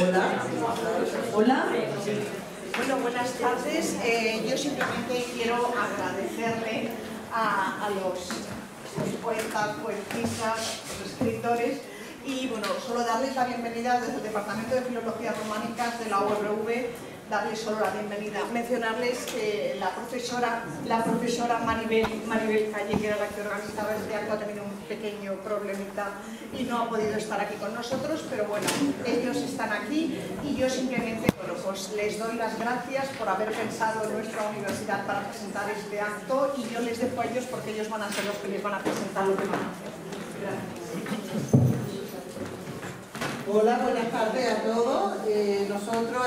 Hola. Hola. Bueno, buenas tardes. Yo simplemente quiero agradecerle a los poetas, poetistas, los escritores y bueno, solo darles la bienvenida desde el Departamento de Filologías Románicas de la URV, darles solo la bienvenida. Mencionarles que la profesora Maribel Calle, que era la que organizaba este acto, ha tenido un pequeño problemita y no ha podido estar aquí con nosotros, pero bueno, ellos están aquí y yo simplemente, bueno, pues les doy las gracias por haber pensado en nuestra universidad para presentar este acto y yo les dejo a ellos porque ellos van a ser los que les van a presentar lo que van a hacer. Gracias. Hola, buenas tardes a todos. Nosotros,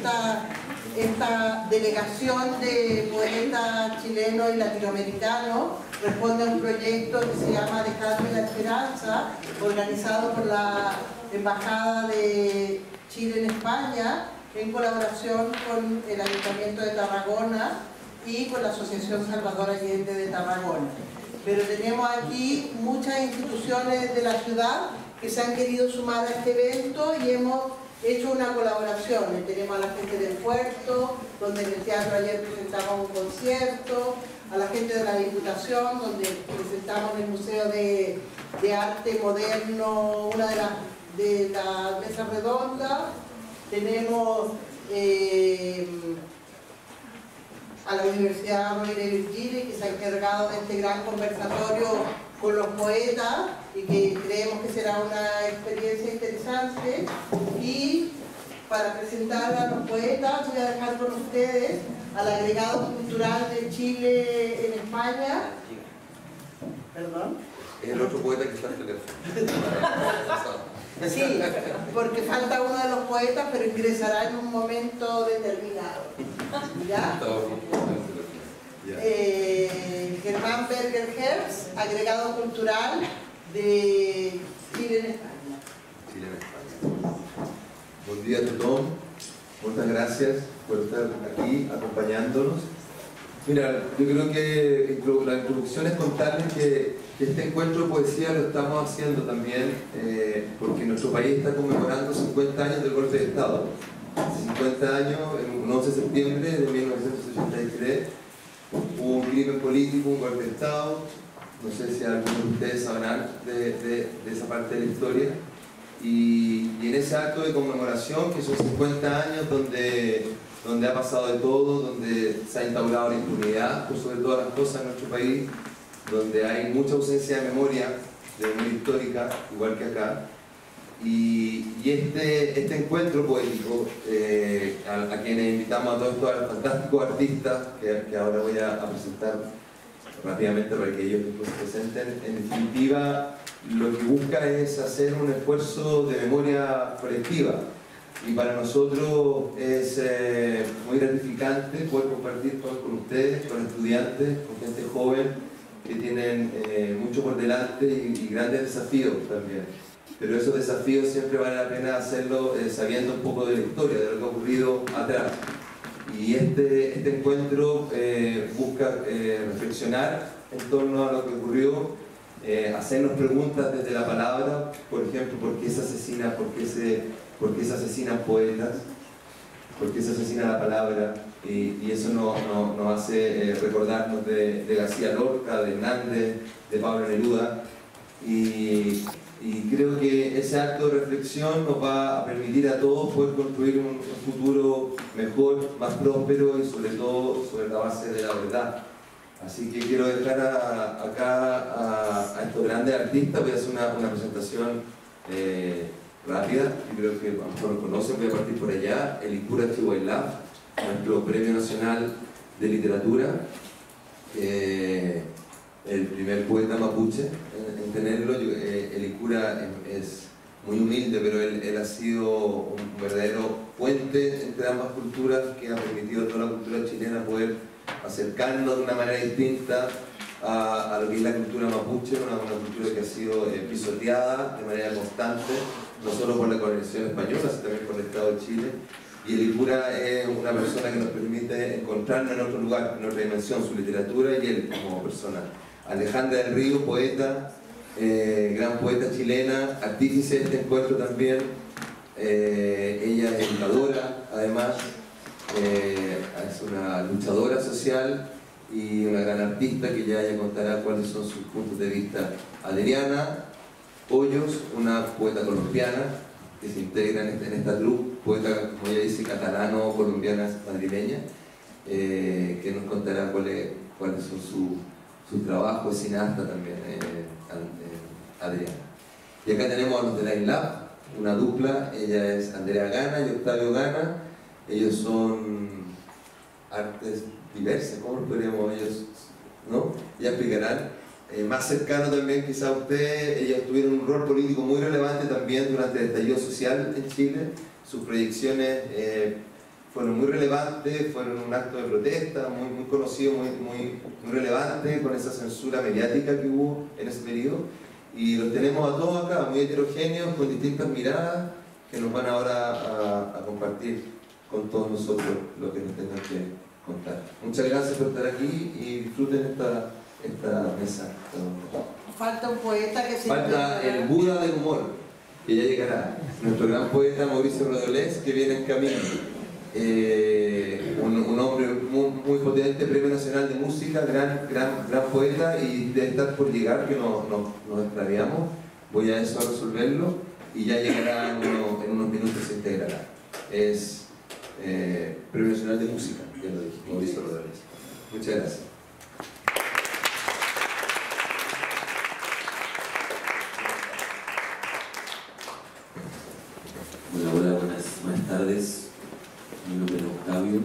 esta delegación de poetas chilenos y latinoamericanos responde a un proyecto que se llama Descarga la Esperanza, organizado por la Embajada de Chile en España, en colaboración con el Ayuntamiento de Tarragona y con la Asociación Salvador Allende de Tarragona. Pero tenemos aquí muchas instituciones de la ciudad que se han querido sumar a este evento y hemos hecho una colaboración. Tenemos a la gente del puerto, donde en el teatro ayer presentamos un concierto, a la gente de la Diputación, donde presentamos en el Museo de Arte Moderno una de las mesas redondas. Tenemos a la Universidad Rovira y Virgili, que se ha encargado de este gran conversatorio con los poetas y que creemos que será una experiencia interesante. Y para presentar a los poetas voy a dejar con ustedes al agregado cultural de Chile en España. ¿Perdón? Es el otro poeta que está en el teléfono. Sí, porque falta uno de los poetas, pero ingresará en un momento determinado. ¿Ya? Germán Berger Herbst, agregado cultural de Chile en España. Chile en España. Buen día a todos. Muchas gracias por estar aquí acompañándonos. Mira, yo creo que la introducción es contarles que este encuentro de poesía lo estamos haciendo también porque nuestro país está conmemorando 50 años del golpe de Estado. 50 años, el 11 de septiembre de 1983, hubo un crimen político, un golpe de Estado. No sé si algunos de ustedes sabrán de esa parte de la historia. Y en ese acto de conmemoración, que son 50 años donde ha pasado de todo, donde se ha instaurado la impunidad por sobre todas las cosas en nuestro país, donde hay mucha ausencia de memoria histórica, igual que acá. Y este encuentro poético, a quienes invitamos a todos estos fantásticos artistas, que ahora voy a presentar rápidamente para que ellos después se presenten, en definitiva lo que busca es hacer un esfuerzo de memoria colectiva. Y para nosotros es muy gratificante poder compartir con ustedes, con estudiantes, con gente joven que tienen mucho por delante y grandes desafíos también. Pero esos desafíos siempre vale la pena hacerlo sabiendo un poco de la historia, de lo que ha ocurrido atrás. Y este encuentro busca reflexionar en torno a lo que ocurrió, hacernos preguntas desde la palabra, por ejemplo, ¿por qué se asesina? ¿Por qué se asesinan poetas? ¿Por qué se asesina la palabra? Y eso nos hace recordarnos de García Lorca, de Hernández, de Pablo Neruda. Y creo que ese acto de reflexión nos va a permitir a todos poder construir un futuro mejor, más próspero y sobre todo sobre la base de la verdad. Así que quiero dejar acá a estos grandes artistas. Voy a hacer una presentación rápida, y creo que a lo mejor lo conocen. Voy a partir por allá. Elicura Chihuahua, nuestro Premio Nacional de Literatura, el primer poeta mapuche en tenerlo. Elicura es muy humilde, pero él ha sido un verdadero puente entre ambas culturas, que ha permitido a toda la cultura chilena poder acercarnos de una manera distinta a lo que es la cultura mapuche, una cultura que ha sido pisoteada de manera constante, no solo por la colonización española, sino también por el Estado de Chile. Y Elicura es una persona que nos permite encontrarnos en otro lugar, en otra dimensión, su literatura y él como persona. Alejandra del Río, poeta, gran poeta chilena, artífice de este encuentro también, Ella es educadora, además, es una luchadora social y una gran artista que ya ella contará cuáles son sus puntos de vista. Adriana Hoyos, una poeta colombiana que se integra en esta troupe, poeta, como ella dice, catalano-colombiana madrileña, que nos contará cuáles son sus trabajos, es cineasta también, Adriana. Y acá tenemos a los de Line Lab, una dupla, ella es Andrea Gana y Octavio Gana. Ellos son artes diversas, ¿cómo lo podríamos ellos? ¿No? Ya explicarán. Más cercano también quizá a usted, ellos tuvieron un rol político muy relevante también durante el estallido social en Chile. Sus proyecciones fueron muy relevantes, fueron un acto de protesta muy conocido, muy relevante, con esa censura mediática que hubo en ese periodo. Y los tenemos a todos acá, muy heterogéneos, con distintas miradas, que nos van ahora a compartir con todos nosotros lo que nos tengan que contar. Muchas gracias por estar aquí y disfruten esta mesa. Falta un poeta que se... Falta el Buda del humor, que ya llegará. Nuestro gran poeta Mauricio Rodolés, que viene en camino. Un hombre muy potente, Premio Nacional de Música, gran poeta, y debe estar por llegar, que nos extraviamos. Voy a eso a resolverlo y ya llegará en unos minutos, se integrará. Es Premio Nacional de Música, ya lo dije, Mauricio Rodolés. Muchas gracias. Hola, buenas tardes. Mi nombre es Octavio.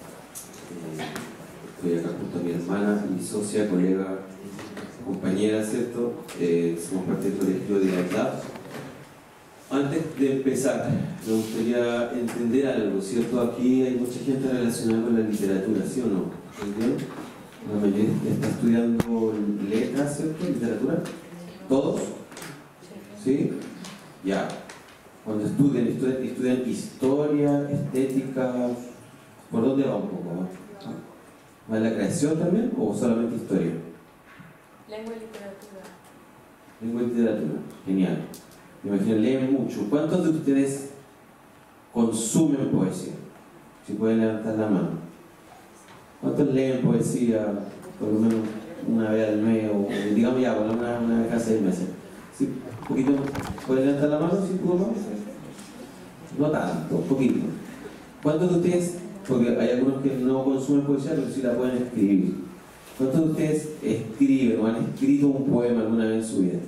Estoy acá junto a mi hermana, mi socia, colega, compañera, ¿cierto? Somos parte del colegio de Line Lab. Antes de empezar, me gustaría entender algo, ¿cierto? Aquí hay mucha gente relacionada con la literatura, ¿sí o no? ¿Entienden? La mayoría está estudiando letras, ¿cierto? ¿Literatura? ¿Todos? ¿Sí? Ya. Cuando estudian historia, estética, ¿por dónde va un poco? ¿Va en la creación también o solamente historia? Lengua y literatura. Lengua y literatura, genial. Me imagino, leen mucho. ¿Cuántos de ustedes consumen poesía? Si pueden levantar la mano. ¿Cuántos leen poesía por lo menos una vez al mes o digamos ya, por una vez cada 6 meses? ¿Sí? ¿Un poquito? ¿Pueden levantar la mano? ¿Sí, puedo más? No tanto, poquito. ¿Cuántos de ustedes, porque hay algunos que no consumen poesía, pero sí la pueden escribir? ¿Cuántos de ustedes escriben o han escrito un poema alguna vez en su vida?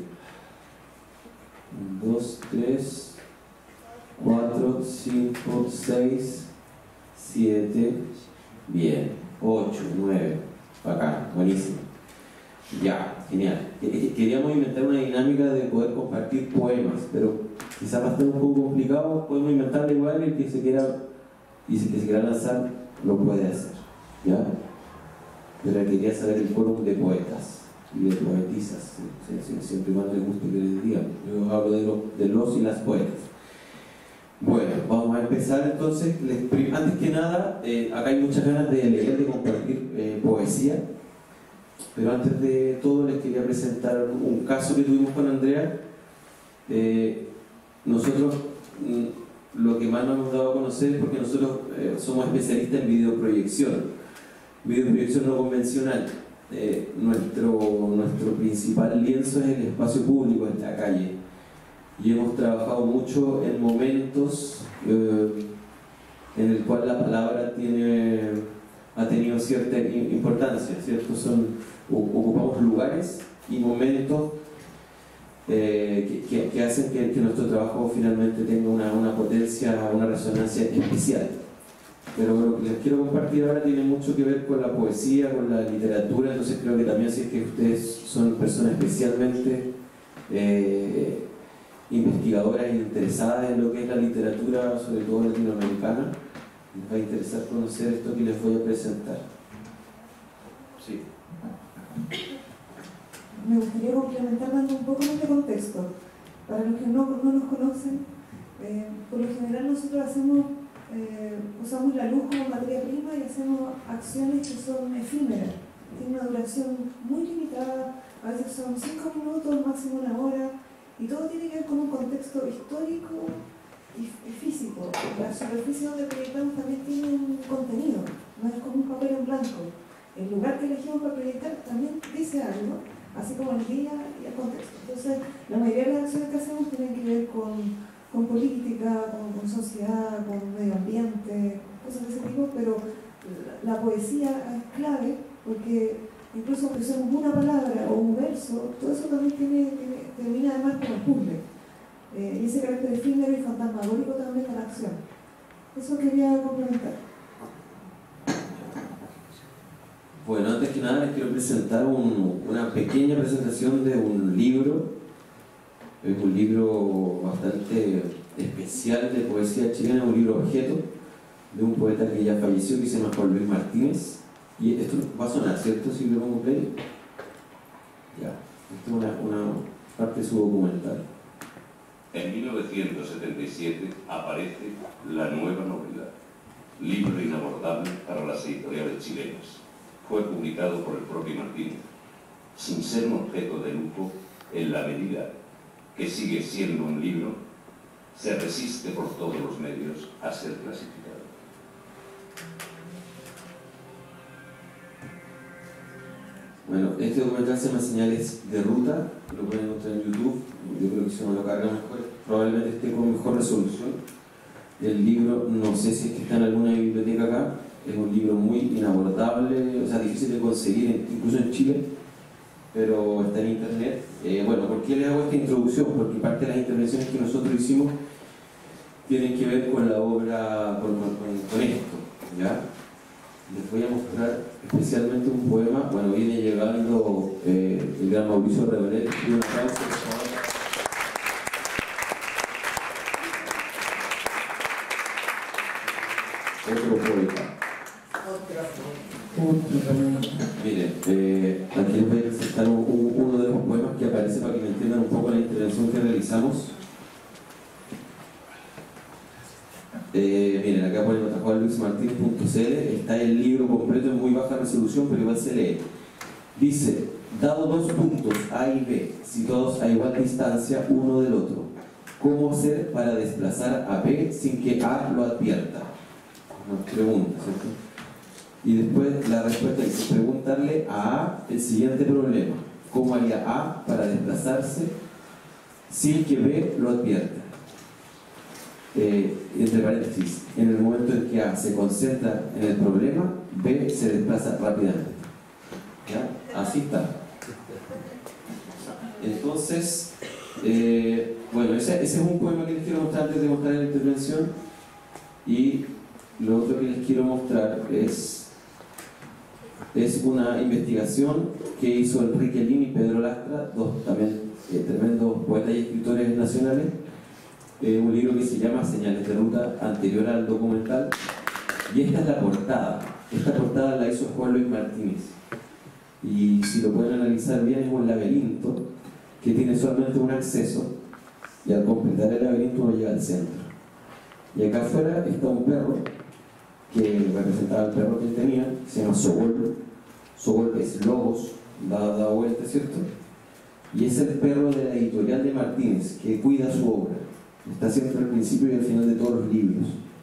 1, 2, 3, 4, 5, 6, 7, bien, 8, 9, bacán, buenísimo. Ya, genial. Queríamos inventar una dinámica de poder compartir poemas, pero quizás va a estar un poco complicado. Podemos inventarla igual, el que se quiera lanzar lo puede hacer, ¿ya? Pero quería saber el quórum de poetas y de poetisas, siempre y cuando les guste que les diga. Yo hablo de los y las poetas. Bueno, vamos a empezar entonces. Antes que nada, acá hay muchas ganas de leer, de compartir poesía. Pero antes de todo les quería presentar un caso que tuvimos con Andrea. Nosotros lo que más nos hemos dado a conocer es porque nosotros somos especialistas en videoproyección no convencional. Nuestro principal lienzo es el espacio público, en la calle, y hemos trabajado mucho en momentos en el cual la palabra ha tenido cierta importancia, ¿cierto? Ocupamos lugares y momentos que hacen que nuestro trabajo finalmente tenga una potencia, una resonancia especial. Pero lo que les quiero compartir ahora tiene mucho que ver con la poesía, con la literatura, entonces creo que también, si es que ustedes son personas especialmente investigadoras e interesadas en lo que es la literatura, sobre todo latinoamericana, les va a interesar conocer esto que les voy a presentar. Sí. Me gustaría complementar dando un poco más de contexto. Para los que no nos conocen, por lo general nosotros usamos la luz como materia prima y hacemos acciones que son efímeras. Tienen una duración muy limitada, a veces son 5 minutos, máximo 1 hora, y todo tiene que ver con un contexto histórico y físico. La superficie donde proyectamos también tiene un contenido, no es como un papel en blanco. El lugar que elegimos para proyectar también dice algo, así como el día y el contexto. Entonces, la mayoría de las acciones que hacemos tienen que ver con política, con sociedad, con medio ambiente, cosas de ese tipo, pero la poesía es clave porque incluso aunque usemos una palabra o un verso, todo eso también termina además como el puzzle. Y ese carácter efímero y fantasmagórico también de la acción. Eso quería complementar. Bueno, antes que nada les quiero presentar una pequeña presentación de un libro. Es un libro bastante especial de poesía chilena, un libro objeto de un poeta que ya falleció, que se llama Juan Luis Martínez. Y esto va a sonar, ¿cierto? Si lo pongo play. Ya, esto es una parte de su documental. En 1977 aparece La Nueva Novela, libro inabordable para las editoriales chilenas. Fue publicado por el propio Martínez, sin ser un objeto de lujo en la medida que sigue siendo un libro, se resiste por todos los medios a ser clasificado. Bueno, este documental se llama Señales de Ruta, lo pueden encontrar en YouTube, yo creo que si uno lo carga mejor, probablemente esté con mejor resolución. El libro, no sé si es que está en alguna biblioteca acá, es un libro muy inabordable, o sea, difícil de conseguir, incluso en Chile, pero está en internet. Bueno, ¿por qué les hago esta introducción? Porque parte de las intervenciones que nosotros hicimos tienen que ver con la obra, con esto, ¿ya? Les voy a mostrar especialmente un poema. Bueno, viene llegando el gran Mauricio Revelet. Un aplauso, por favor. Otro poeta. Miren, aquí les voy a presentar uno de los poemas que aparece para que me entiendan un poco la intervención que realizamos. Miren, acá ponen juanluismartin.cl, está el libro completo en muy baja resolución, pero igual se lee. Dice: dado dos puntos A y B, situados a igual distancia uno del otro, ¿cómo hacer para desplazar a B sin que A lo advierta? Nos pregunta, ¿cierto? Y después la respuesta dice: preguntarle a A el siguiente problema: ¿cómo haría A para desplazarse sin que B lo advierta? Entre paréntesis, en el momento en que A se concentra en el problema, B se desplaza rápidamente. ¿Ya? Así está. Entonces, bueno, ese es un poema que les quiero mostrar antes de mostrar la intervención. Y lo otro que les quiero mostrar es una investigación que hizo Enrique Lin y Pedro Lastra, dos también tremendos poetas y escritores nacionales. Un libro que se llama Señales de Ruta, anterior al documental, y esta es la portada. Esta portada la hizo Juan Luis Martínez, y si lo pueden analizar bien, es un laberinto que tiene solamente un acceso, y al completar el laberinto uno llega al centro. Y acá afuera está un perro que representaba al perro que él tenía, que se llama Sogol. Sogol es lobos, da vuelta, ¿cierto? Y es el perro de la editorial de Martínez, que cuida su obra. Está siempre al principio y al final de todos los libros.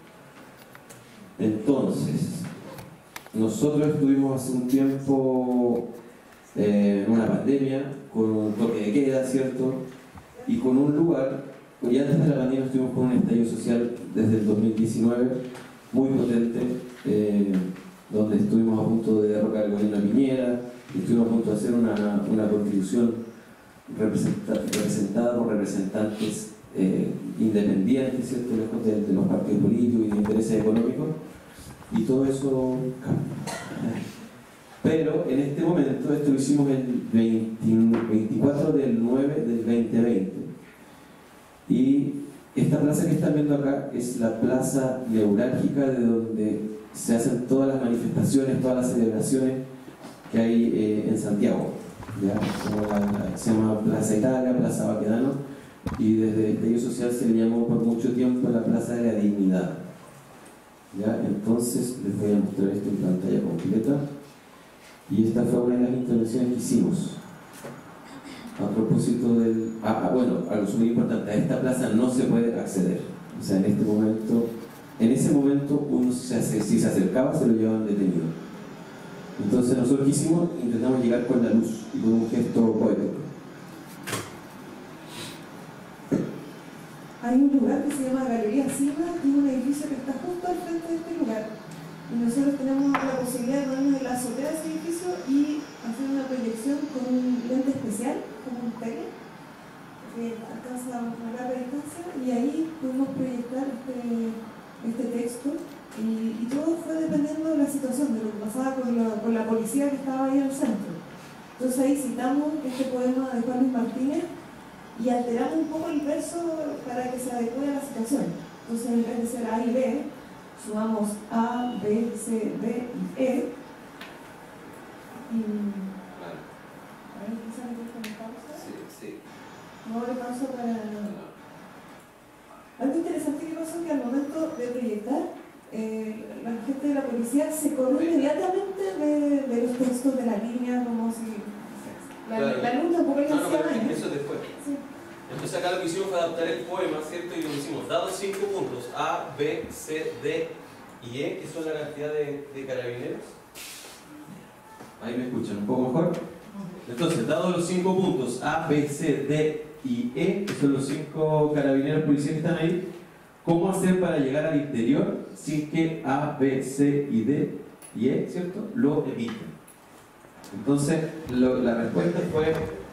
Entonces, nosotros estuvimos hace un tiempo en una pandemia, con un toque de queda, ¿cierto? Y con un lugar, y antes de la pandemia estuvimos con un estallido social desde el 2019, muy potente, donde estuvimos a punto de derrocar al gobierno de Piñera, y estuvimos a punto de hacer una constitución representada por representantes independientes, ¿cierto? Lejos de los partidos políticos y de intereses económicos, y todo eso cambia. Pero en este momento, esto lo hicimos el 24 del 9 del 2020, y esta plaza que están viendo acá es la plaza neurálgica de donde se hacen todas las manifestaciones, todas las celebraciones que hay en Santiago, ¿ya? Como se llama Plaza Italia, Plaza Baquedano, y desde el estallido social se le llamó por mucho tiempo la Plaza de la Dignidad, ¿ya? Entonces les voy a mostrar esto en pantalla completa, y esta fue una de las intervenciones que hicimos a propósito del... bueno, algo muy importante: a esta plaza no se puede acceder, O sea, en ese momento uno si se acercaba se lo llevaban detenido. Entonces nosotros quisimos, intentamos llegar con la luz y con un gesto poético. Hay un lugar que se llama Galería Cima, que es un edificio que está justo al frente de este lugar. Y nosotros tenemos la posibilidad de ponernos en la azotea de ese edificio y hacer una proyección con un lente especial, como un tele, que alcanza una larga distancia, y ahí pudimos proyectar este texto. Y todo fue dependiendo de la situación, de lo que pasaba con la policía que estaba ahí al centro. Entonces ahí citamos este poema de Juan Luis Martínez y alteramos un poco el verso para que se adecue a la situación. Entonces en vez de ser A y B, sumamos A, B, C, D y E. Y... a ver, quizás le dejo una pausa. Sí. No le pausa para... Algo interesante que pasó es que al momento de proyectar, la gente de la policía se coló inmediatamente de los textos de la línea, como si... La luz tampoco le hacía daño. Eso después. Sí. Entonces acá lo que hicimos fue adaptar el poema, ¿cierto? Y lo hicimos, dados 5 puntos, A, B, C, D y E, que son la cantidad de carabineros. Ahí me escuchan un poco mejor. Entonces, dados los 5 puntos A, B, C, D y E, que son los 5 carabineros policías que están ahí, ¿cómo hacer para llegar al interior sin que A, B, C y D y E, ¿cierto?, lo eviten? Entonces, la respuesta fue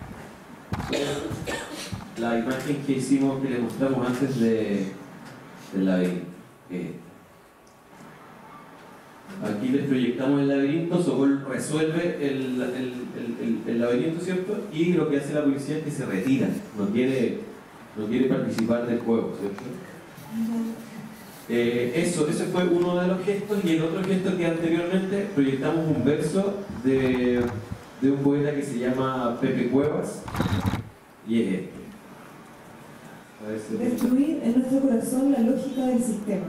la imagen que hicimos, que le mostramos antes del laberinto. Aquí les proyectamos el laberinto, Sokol resuelve el laberinto, ¿cierto? Y lo que hace la policía es que se retira, no quiere participar del juego, ¿cierto? Ese fue uno de los gestos, y el otro gesto que anteriormente proyectamos un verso de un poeta que se llama Pepe Cuevas, y es este. Destruir en nuestro corazón la lógica del sistema.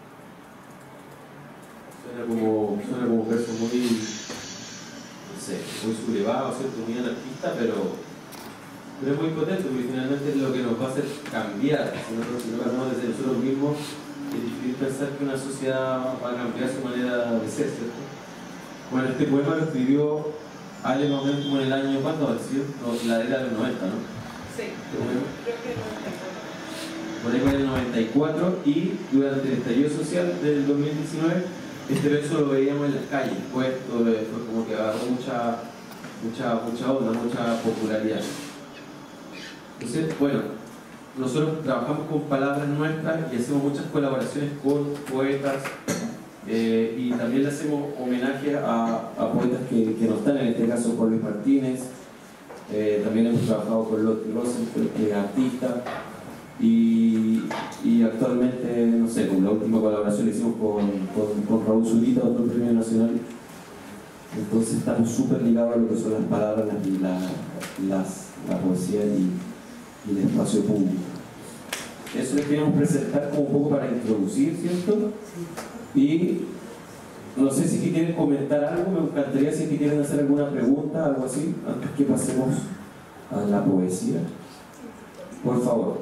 Suena como un verso muy, no sé, muy sublevado, ¿cierto? Muy anarquista, pero es muy potente, porque finalmente es lo que nos va a hacer cambiar. Si no cambiamos desde nosotros mismos, es difícil pensar que una sociedad va a cambiar su manera de ser, ¿cierto? Bueno, este poema lo escribió Ale más o menos como en el año, ¿cuánto va a decir? No, la década de los 90, ¿no? Sí, creo que 94. Por ahí fue en el 94, y durante el estallido social del 2019 este verso lo veíamos en las calles, fue como que agarró mucha onda, mucha popularidad. Entonces, bueno, nosotros trabajamos con palabras nuestras y hacemos muchas colaboraciones con poetas, y también le hacemos homenaje a poetas que no están, en este caso Juan Luis Martínez. También hemos trabajado con Lotti Rosenfeld, que es artista, y actualmente, no sé, con la última colaboración la hicimos con Raúl Zurita, otro premio nacional. Entonces estamos súper ligados a lo que son las palabras, la poesía y el espacio público. Eso les queríamos presentar como un poco para introducir, ¿cierto? Y no sé si quieren comentar algo, me encantaría si quieren hacer alguna pregunta, algo así, antes que pasemos a la poesía. Por favor.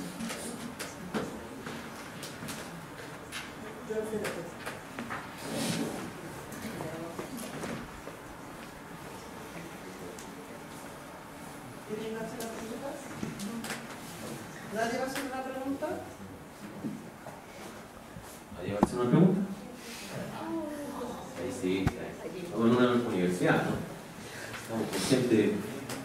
¿Quieren hacer las preguntas? ¿Nadie va a hacer una pregunta? ¿Nadie va a hacer una pregunta? Ahí sí, estamos en una universidad, ¿no? Estamos con gente...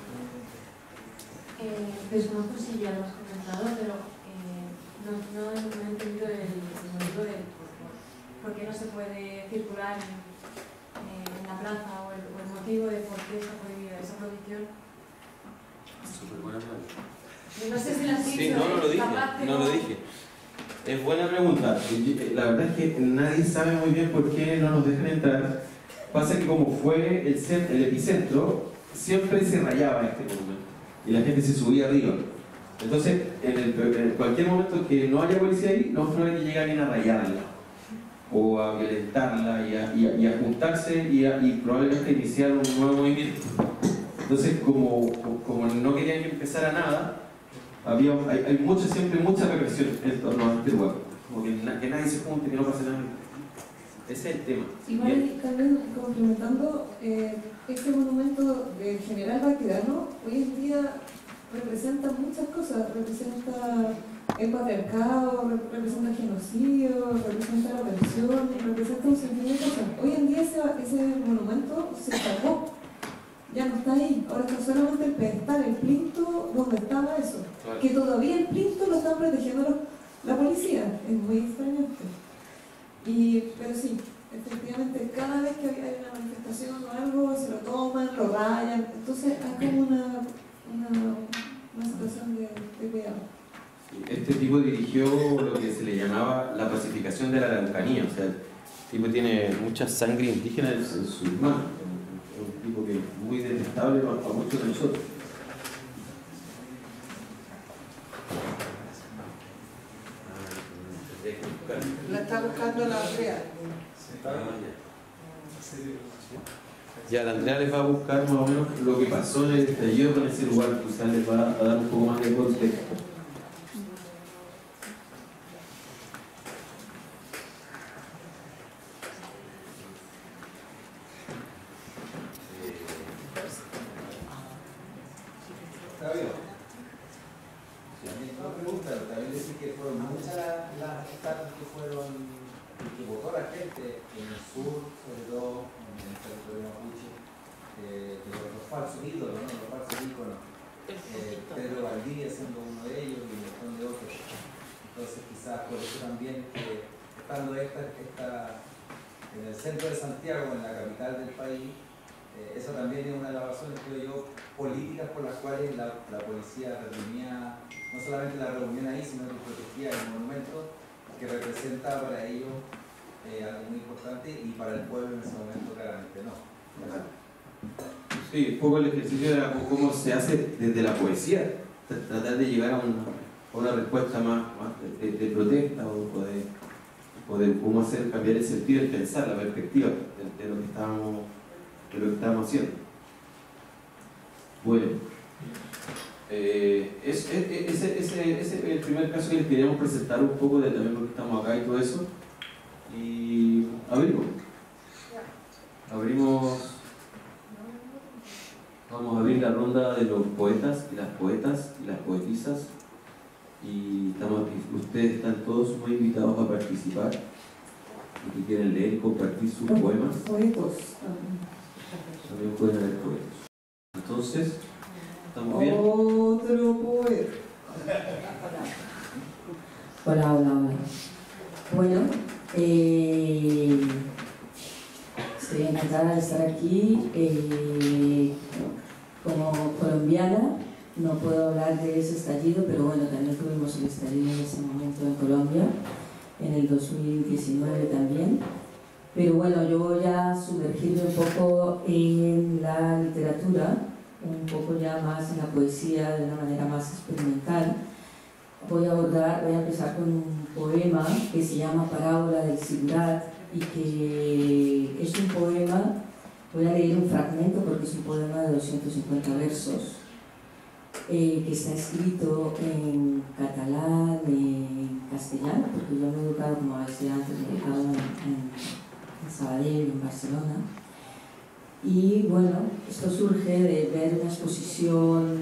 Desconozco si ya lo has comentado, pero no he entendido el motivo del por qué no se puede circular en la plaza, o el motivo de por qué está prohibida esa prohibición. Súper buena pregunta. No sé si la has dicho. Sí, no lo dije. Es buena pregunta. La verdad es que nadie sabe muy bien por qué no nos dejan entrar. Pasa que como fue el epicentro, siempre se rayaba este monumento y la gente se subía arriba. Entonces, en cualquier momento que no haya policía ahí, no hay que llegar ni a rayarla o a violentarla y a juntarse y probablemente iniciar un nuevo movimiento. Entonces, como no querían que empezara nada, hay siempre mucha represión en torno a este lugar. Como que nadie se junte, que no pase nada. Ese es el tema. Igual también complementando, este monumento del general Baquedano hoy en día representa muchas cosas, representa el patriarcado, representa el genocidio, representa la opresión, representa un sinfín de cosas. Hoy en día ese monumento se sacó, ya no está ahí, ahora está solamente el pedestal, el plinto donde estaba eso, claro. Que todavía el plinto lo están protegiendo la policía, es muy extraño esto. Pero sí, efectivamente, cada vez que hay una manifestación o algo, se lo toman, lo rayan, entonces hay como una situación de cuidado. Este tipo dirigió lo que se le llamaba la pacificación de la Araucanía, o sea, el tipo tiene mucha sangre indígena en sus manos, es un tipo que es muy detestable para muchos de nosotros. La está buscando la Andrea. Ya, la Andrea les va a buscar más o menos lo que pasó en el estallido con ese lugar, quizás les va a dar un poco más de contexto. En el centro de Santiago, en la capital del país, esa también es una de las razones, creo yo, políticas por las cuales la policía reprimía, no solamente la reunión ahí, sino que protegía el monumento, que representa para ellos algo muy importante, y para el pueblo en ese momento claramente no. Sí, un poco el ejercicio era cómo se hace desde la poesía, tratar de llegar a una respuesta más de protesta o de cómo hacer cambiar el sentido del pensar, la perspectiva de lo que estábamos haciendo. Bueno, ese es el primer caso que les queríamos presentar un poco de también por qué estamos acá y todo eso. Y vamos a abrir la ronda de los poetas y las poetas y las poetisas. Y ustedes están todos muy invitados a participar y que quieren leer y compartir sus poemas. Poetos. También pueden haber poetas. Entonces, ¿estamos bien? Otro poeta. Hola. Bueno, estoy encantada de estar aquí. Como colombiana, no puedo hablar de ese estallido, pero bueno, también tuvimos el estallido en ese momento en Colombia, en el 2019 también. Pero bueno, yo voy a sumergirme un poco en la literatura, un poco ya más en la poesía, de una manera más experimental. Voy a empezar con un poema que se llama Parábola del Sigurat, y que es un poema, voy a leer un fragmento porque es un poema de 250 versos. Que está escrito en catalán, en castellano, porque yo me he educado, como decía antes, me he educado en Sabadell, en Barcelona. Y bueno, esto surge de ver una exposición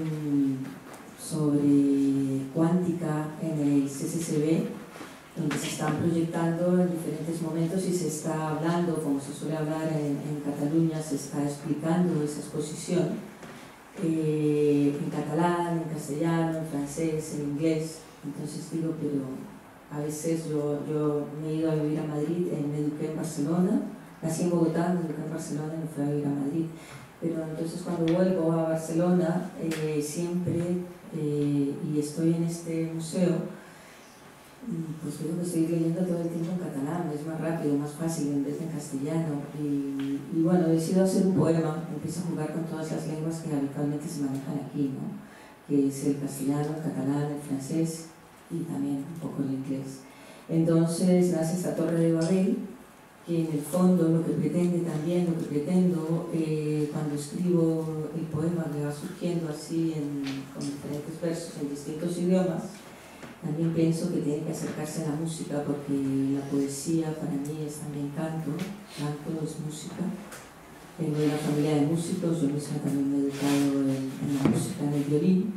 sobre cuántica en el CCCB, donde se están proyectando en diferentes momentos y se está hablando, como se suele hablar en Cataluña, se está explicando esa exposición. En catalán, en castellano, en francés, en inglés. Entonces digo, pero a veces yo me he ido a vivir a Madrid, me eduqué en Barcelona, nací en Bogotá, me eduqué en Barcelona y me fui a vivir a Madrid. Pero entonces cuando vuelvo a Barcelona, siempre, y estoy en este museo, pues tengo que seguir leyendo todo el tiempo en catalán, es más rápido, más fácil en vez de en castellano. Y bueno, decido hacer un poema, empiezo a jugar con todas las lenguas que habitualmente se manejan aquí, ¿no? Que es el castellano, el catalán, el francés y también un poco el inglés. Entonces nace esta Torre de Babel, que en el fondo lo que pretende también, lo que pretendo cuando escribo el poema que va surgiendo así con diferentes versos en distintos idiomas, también pienso que tiene que acercarse a la música, porque la poesía para mí es también canto es música. Vengo de una familia de músicos, yo misma también me he educado en la música, en el violín,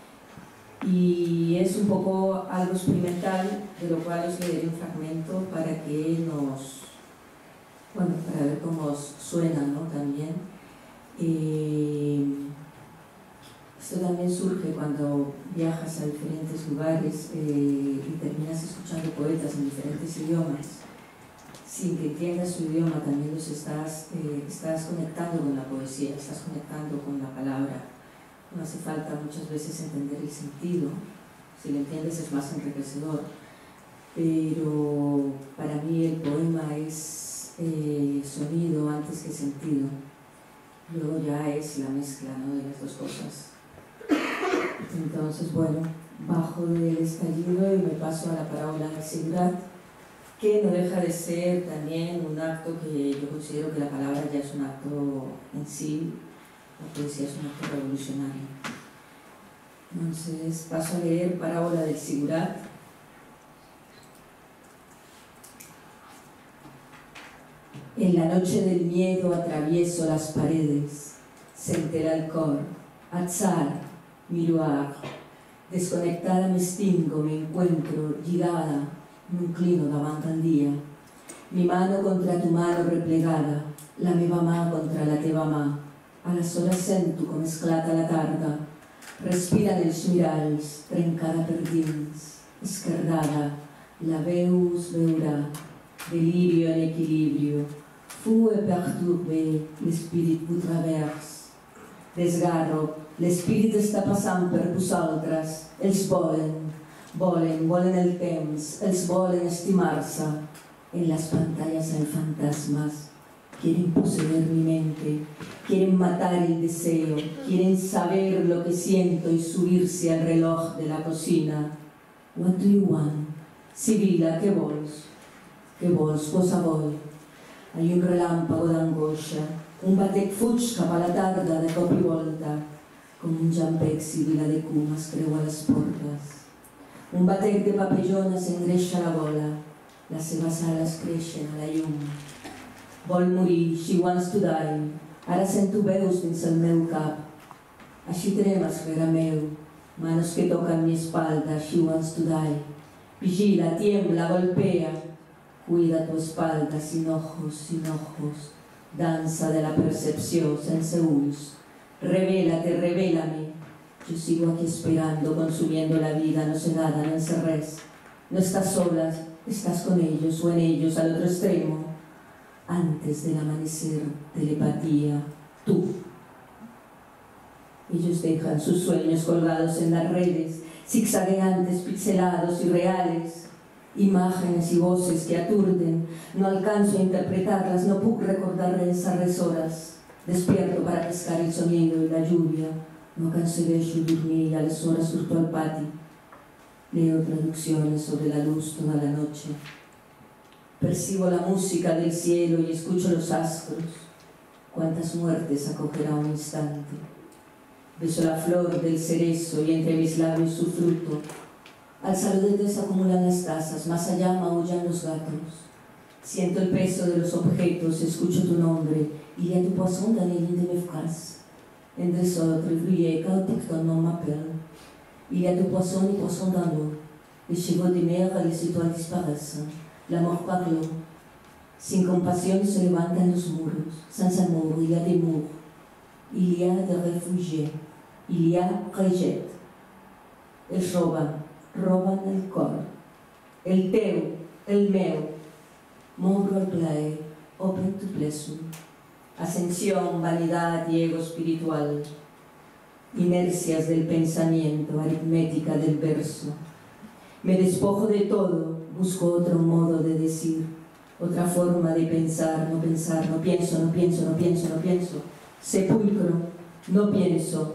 y es un poco algo experimental, de lo cual os leeré un fragmento para que para ver cómo os suena, ¿no? También. Esto también surge cuando viajas a diferentes lugares y terminas escuchando poetas en diferentes idiomas. Sin que entiendas su idioma, también los estás conectando con la poesía, estás conectando con la palabra. No hace falta muchas veces entender el sentido, si lo entiendes es más enriquecedor. Pero para mí el poema es sonido antes que sentido. Luego ya es la mezcla, ¿no?, de las dos cosas. Entonces, bueno, bajo del estallido y me paso a la parábola del Sigurat, que no deja de ser también un acto que yo considero que la palabra ya es un acto en sí, la poesía es un acto revolucionario. Entonces paso a leer parábola del Sigurat. En la noche del miedo atravieso las paredes, se entera el cor, azar, miroir, desconectada me extingo, me encuentro, lligada, m'inclino davant el dia, mi mano contra tu mano replegada, la meva mà contra la teva mà, a les hores sento com esclata la tarda, respiren els miralls, trencada per dins, esquerdada, la veu us veurà, delirio en equilibrio, fu e perturbé, l'espírit vous traverse, desgarro, l'espírit està passant per vosaltres, els volen el temps, els volen estimar-se. En las pantallas hay fantasmas, quieren poseer mi mente, quieren matar el deseo, quieren saber lo que siento y subirse al reloj de la cocina. What do you want? Sibila, què vols? Què vols? Cosa vull? Hay un relámpago d'angoixa, un batec fuig cap a la tarda de cop i volta, com un llampec Sibila de Cumas creua les portes. Un batec de papallona s'engreixa la gola, les seves ales creixen a la llum. Vol morir, she wants to die, ara sento veus dins el meu cap. Així tremes rere meu, manos que tocan mi espalda, she wants to die. Vigila, tiembla, golpea, cuida tu espalda sin ojos, danza de la percepció sense ulls. Revélate, revélame. Yo sigo aquí esperando, consumiendo la vida, no sé nada, no sé res. No estás sola, estás con ellos o en ellos al otro extremo. Antes del amanecer, telepatía, tú. Ellos dejan sus sueños colgados en las redes, zigzagueantes, pixelados y reales. Imágenes y voces que aturden, no alcanzo a interpretarlas, no puc recordar esas horas. Despierto para pescar el sonido y la lluvia, no aconsegueixo dormir y a las horas surto al patio. Leo traducciones sobre la luz toda la noche. Percibo la música del cielo y escucho los astros. Cuántas muertes acogerá un instante. Beso la flor del cerezo y entre mis labios su fruto. Al saludo se acumulan las tazas, más allá maullan los gatos. Siento el peso de los objetos, escucho tu nombre. Il y a du poisson dans les lignes de mes phrases. En désordre, bruyé, chaotique, ton nom m'appelle. Il y a du poisson et poisson dans l'eau. Les chevaux de mer et les étoiles disparaissent. La mort parle. Sin compasión se levantan los muros. Sans amour, il y a des murs. Il y a des réfugiés. Il y a rejet. Els roben el cor. El teu, el meu. M'obro al plaer, open to pleasure. Ascensión, vanidad y ego espiritual. Inercias del pensamiento, aritmética del verso. Me despojo de todo, busco otro modo de decir, otra forma de pensar, no pienso, no pienso. Sepulcro, no pienso,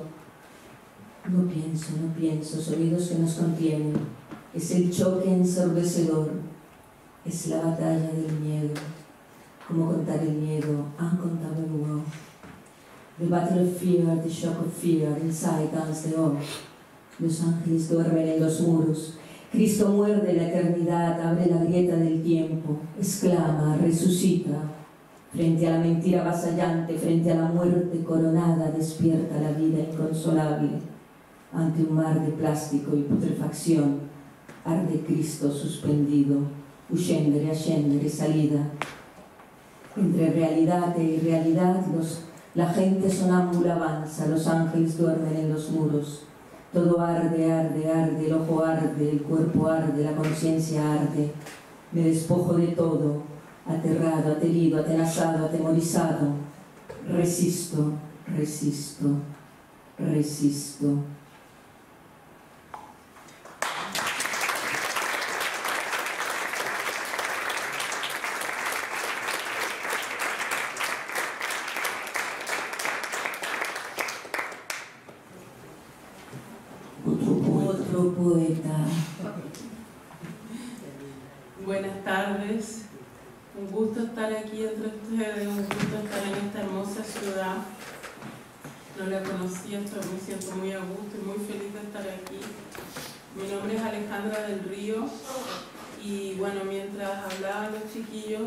sonidos que nos contienen. Es el choque ensordecedor, es la batalla del miedo. Como contar el miedo, uncontable world. The battle of fear, the shock of fear, inside dance the all. Los ángeles duermen en los muros. Cristo muerde la eternidad, abre la grieta del tiempo, exclama, resucita. Frente a la mentira avasallante, frente a la muerte coronada, despierta la vida inconsolable. Ante un mar de plástico y putrefacción, arde Cristo suspendido, scendere, salida. Entre realidad e irrealidad, la gente sonámbula avanza, los ángeles duermen en los muros. Todo arde, arde, arde, el ojo arde, el cuerpo arde, la conciencia arde. Me despojo de todo, aterrado, aterido, atenazado, atemorizado. Resisto, resisto, resisto. Otro poeta. Buenas tardes, un gusto estar aquí entre ustedes, un gusto estar en esta hermosa ciudad. No la conocía, me siento muy a gusto y muy feliz de estar aquí. Mi nombre es Alejandra del Río y bueno, mientras hablaban los chiquillos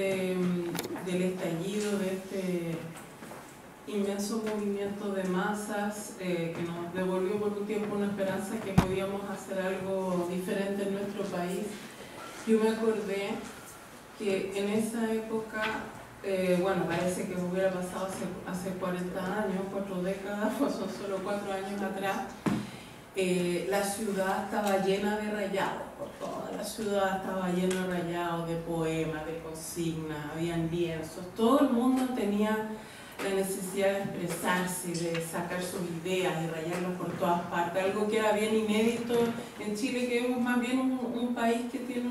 del estallido de este inmenso movimiento de masas que nos devolvió por un tiempo una esperanza que podíamos hacer algo diferente en nuestro país. Yo me acordé que en esa época, bueno, parece que hubiera pasado hace 40 años, 4 décadas, pues son solo 4 años atrás, la ciudad estaba llena de rayados, por toda la ciudad estaba llena de rayados, de poemas, de consignas, habían lienzos, todo el mundo tenía la necesidad de expresarse, de sacar sus ideas, de rayarlos por todas partes, algo que era bien inédito en Chile, que es más bien un país que tiene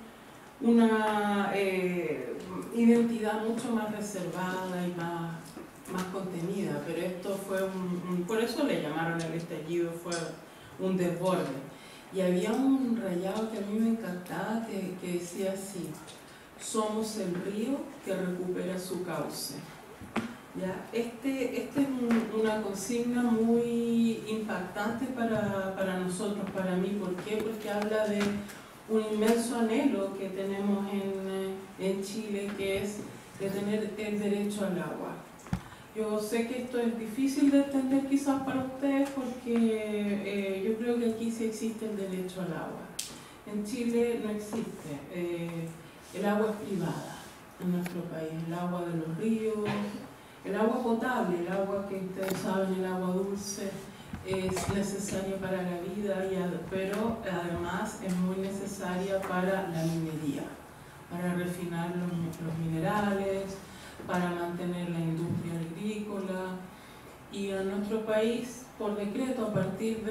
una identidad mucho más reservada y más contenida, pero esto fue por eso le llamaron el estallido, fue un desborde. Y había un rayado que a mí me encantaba que decía así: somos el río que recupera su cauce. ¿Ya? Este es una consigna muy impactante para nosotros, para mí. ¿Por qué? Porque habla de un inmenso anhelo que tenemos en Chile, que es de tener el derecho al agua. Yo sé que esto es difícil de entender quizás para ustedes porque yo creo que aquí sí existe el derecho al agua. En Chile no existe. El agua es privada en nuestro país, el agua de los ríos. El agua potable, el agua que ustedes saben, el agua dulce, es necesaria para la vida, pero además es muy necesaria para la minería, para refinar los minerales, para mantener la industria agrícola. Y en nuestro país, por decreto, a partir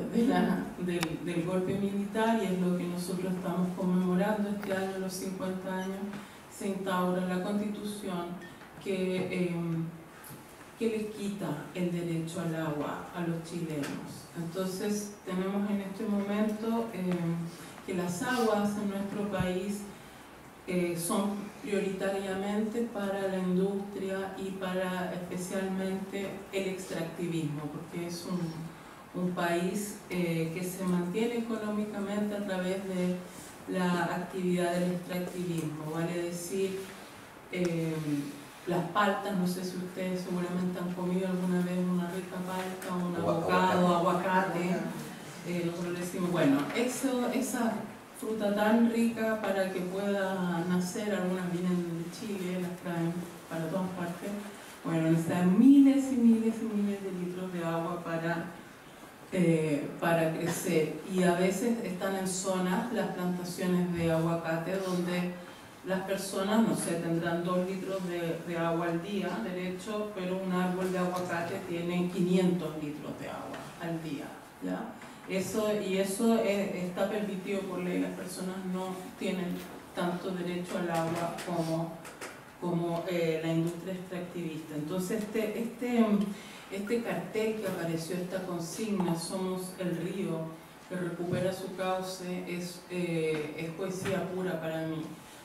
del golpe militar, y es lo que nosotros estamos conmemorando este año, los 50 años, se instaura la Constitución que les quita el derecho al agua a los chilenos. Entonces tenemos en este momento que las aguas en nuestro país son prioritariamente para la industria y para especialmente el extractivismo, porque es un país que se mantiene económicamente a través de la actividad del extractivismo, vale decir, las paltas, no sé si ustedes seguramente han comido alguna vez una rica palta, un avocado, aguacate, nosotros decimos, bueno, esa fruta tan rica para que pueda nacer, algunas vienen de Chile, las traen para todas partes, bueno, necesitan miles y miles y miles de litros de agua para crecer, y a veces están en zonas, las plantaciones de aguacate, donde las personas, no sé, tendrán 2 litros de agua al día, derecho, pero un árbol de aguacate tiene 500 litros de agua al día, ¿ya? Eso está permitido por ley, las personas no tienen tanto derecho al agua como la industria extractivista. Entonces este cartel que apareció, esta consigna, somos el río que recupera su cauce, es poesía pura para mí,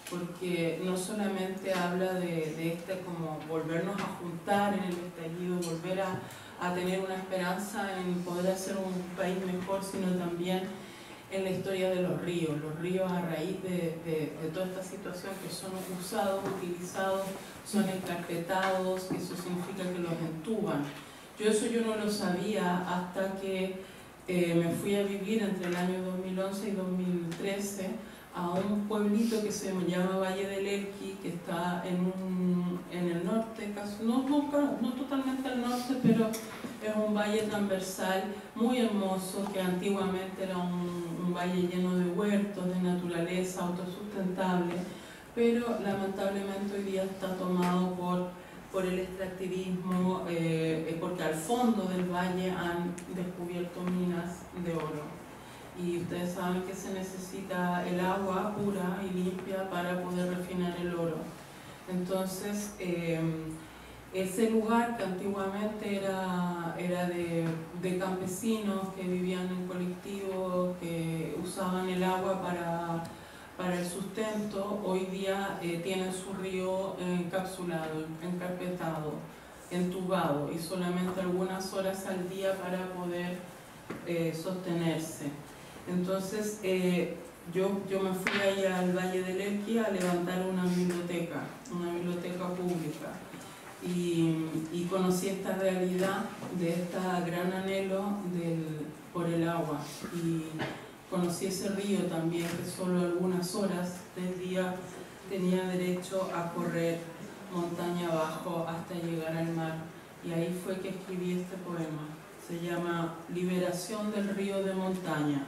porque no solamente habla de este como volvernos a juntar en el estallido, volver a tener una esperanza en poder hacer un país mejor, sino también en la historia de los ríos a raíz de toda esta situación, que son usados, utilizados, son encarpetados, que eso significa que los entuban. Yo no lo sabía hasta que me fui a vivir entre el año 2011 y 2013 a un pueblito que se llama Valle del Elqui, que está en el norte, casi, no totalmente al norte, pero es un valle transversal muy hermoso, que antiguamente era un valle lleno de huertos, de naturaleza, autosustentable, pero lamentablemente hoy día está tomado por el extractivismo, porque al fondo del valle han descubierto minas de oro. Y ustedes saben que se necesita el agua pura y limpia para poder refinar el oro. Entonces, ese lugar que antiguamente era de campesinos que vivían en colectivos, que usaban el agua para el sustento, hoy día tienen su río encapsulado, encarpetado, entubado, y solamente algunas horas al día para poder sostenerse. Entonces yo me fui allá al Valle del Elqui a levantar una biblioteca pública, y conocí esta realidad de este gran anhelo por el agua, y conocí ese río también, que solo algunas horas del día tenía derecho a correr montaña abajo hasta llegar al mar, y ahí fue que escribí este poema. Se llama Liberación del río de montaña.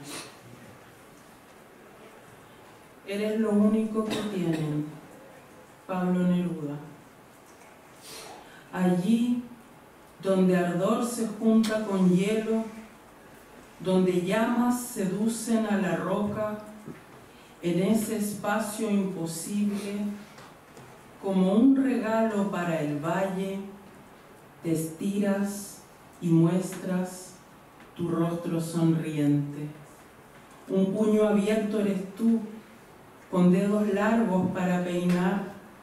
Eres lo único que tienen, Pablo Neruda. Allí donde ardor se junta con hielo, donde llamas seducen a la roca, en ese espacio imposible, como un regalo para el valle, te estiras y muestras tu rostro sonriente. Un puño abierto eres tú, con dedos largos para peinar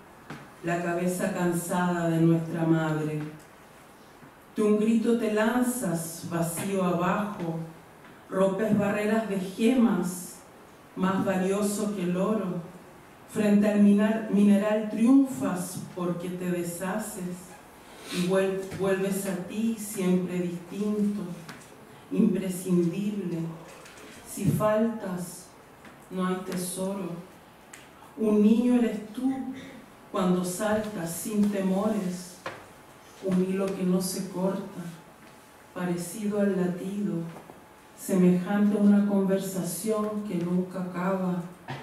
la cabeza cansada de nuestra madre. De un grito te lanzas vacío abajo, rompes barreras de gemas, más valioso que el oro. Frente al mineral triunfas porque te deshaces y vuelves a ti siempre distinto, imprescindible. Si faltas, no hay tesoro. Un niño eres tú cuando saltas sin temores, un hilo que no se corta, parecido al latido, semejante a una conversación que nunca acaba.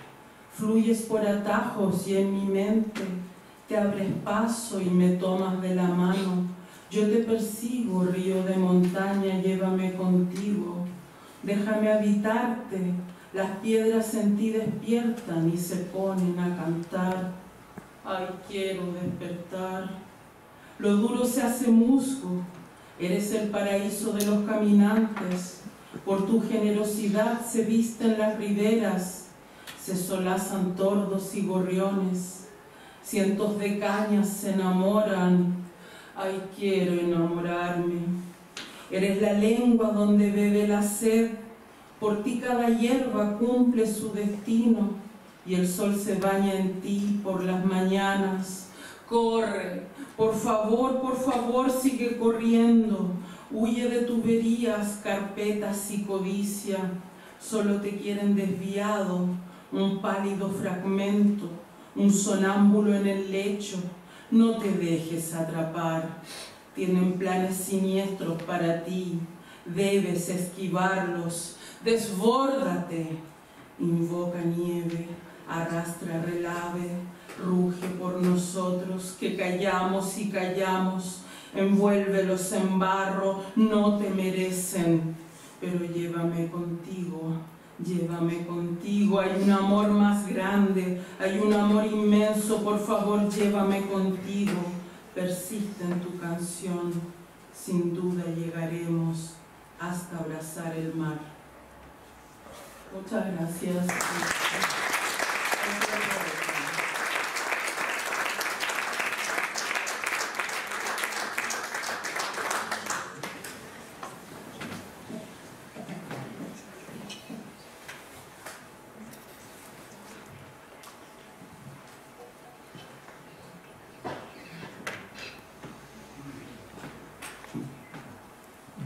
Fluyes por atajos y en mi mente te abres paso y me tomas de la mano. Yo te persigo, río de montaña, llévame contigo. Déjame habitarte, las piedras en ti despiertan y se ponen a cantar. Ay, quiero despertar. Lo duro se hace musgo, eres el paraíso de los caminantes. Por tu generosidad se visten las riberas, se solazan tordos y gorriones. Cientos de cañas se enamoran. Ay, quiero enamorarme. Eres la lengua donde bebe la sed. Por ti cada hierba cumple su destino y el sol se baña en ti por las mañanas. Corre, por favor, sigue corriendo. Huye de tuberías, carpetas y codicia. Solo te quieren desviado, un pálido fragmento, un sonámbulo en el lecho. No te dejes atrapar. Tienen planes siniestros para ti. Debes esquivarlos. Desbórdate. Invoca nieve, arrastra relave, ruge por nosotros que callamos y callamos. Envuélvelos en barro, no te merecen. Pero llévame contigo. Llévame contigo, hay un amor más grande, hay un amor inmenso, por favor llévame contigo. Persiste en tu canción, sin duda llegaremos hasta abrazar el mar. Muchas gracias.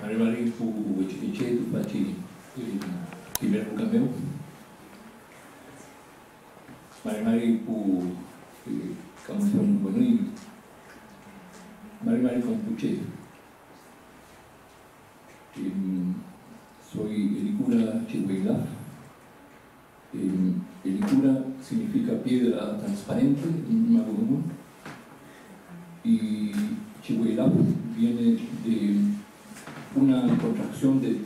Mari pu wechiche tu pachi kimero kameu. Mari pu kamuson bonui. Mari compuche. Soy Elicura Chihuahua. Elicura significa piedra transparente en Mapudungun. Y Chihuahua viene de una contracción de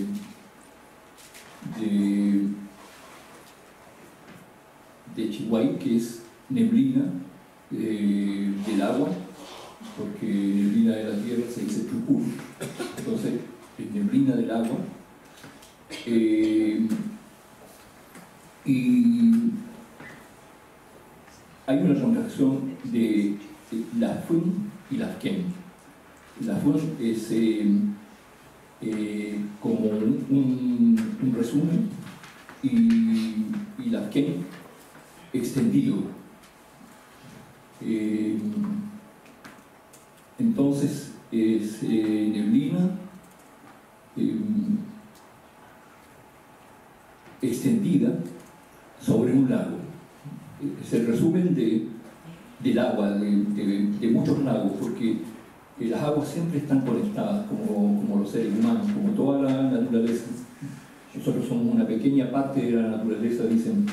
Chihuahua, que es neblina del agua, porque neblina de la tierra se dice chucur, entonces es neblina del agua. Y hay una contracción de la fun y la ken. La fun es como un resumen y la ken extendido. Entonces es neblina extendida sobre un lago. Es el resumen del agua, de muchos lagos, porque las aguas siempre están conectadas como los seres humanos, como toda la naturaleza. Nosotros somos una pequeña parte de la naturaleza, dicen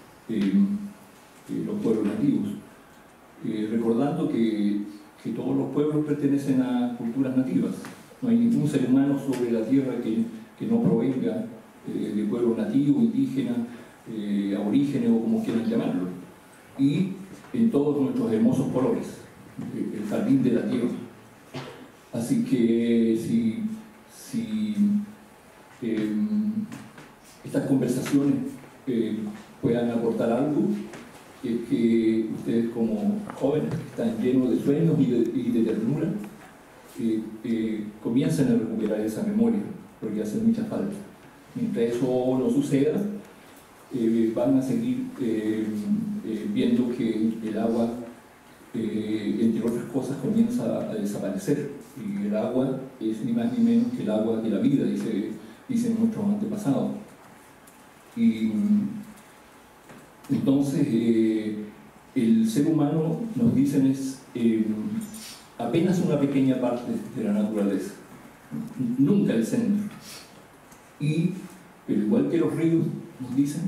los pueblos nativos. Recordando que todos los pueblos pertenecen a culturas nativas. No hay ningún ser humano sobre la tierra que no provenga de pueblo nativo, indígena, aborígenes o como quieran llamarlo. Y en todos nuestros hermosos colores, el jardín de la tierra. Así que si estas conversaciones puedan aportar algo, es que ustedes como jóvenes que están llenos de sueños y de ternura, comiencen a recuperar esa memoria, porque hace mucha falta. Mientras eso no suceda, van a seguir viendo que el agua, entre otras cosas, comienza a desaparecer. Y el agua es ni más ni menos que el agua de la vida, dicen nuestros antepasados. Y entonces el ser humano, nos dicen, es apenas una pequeña parte de la naturaleza, nunca el centro. Pero igual que los ríos, nos dicen,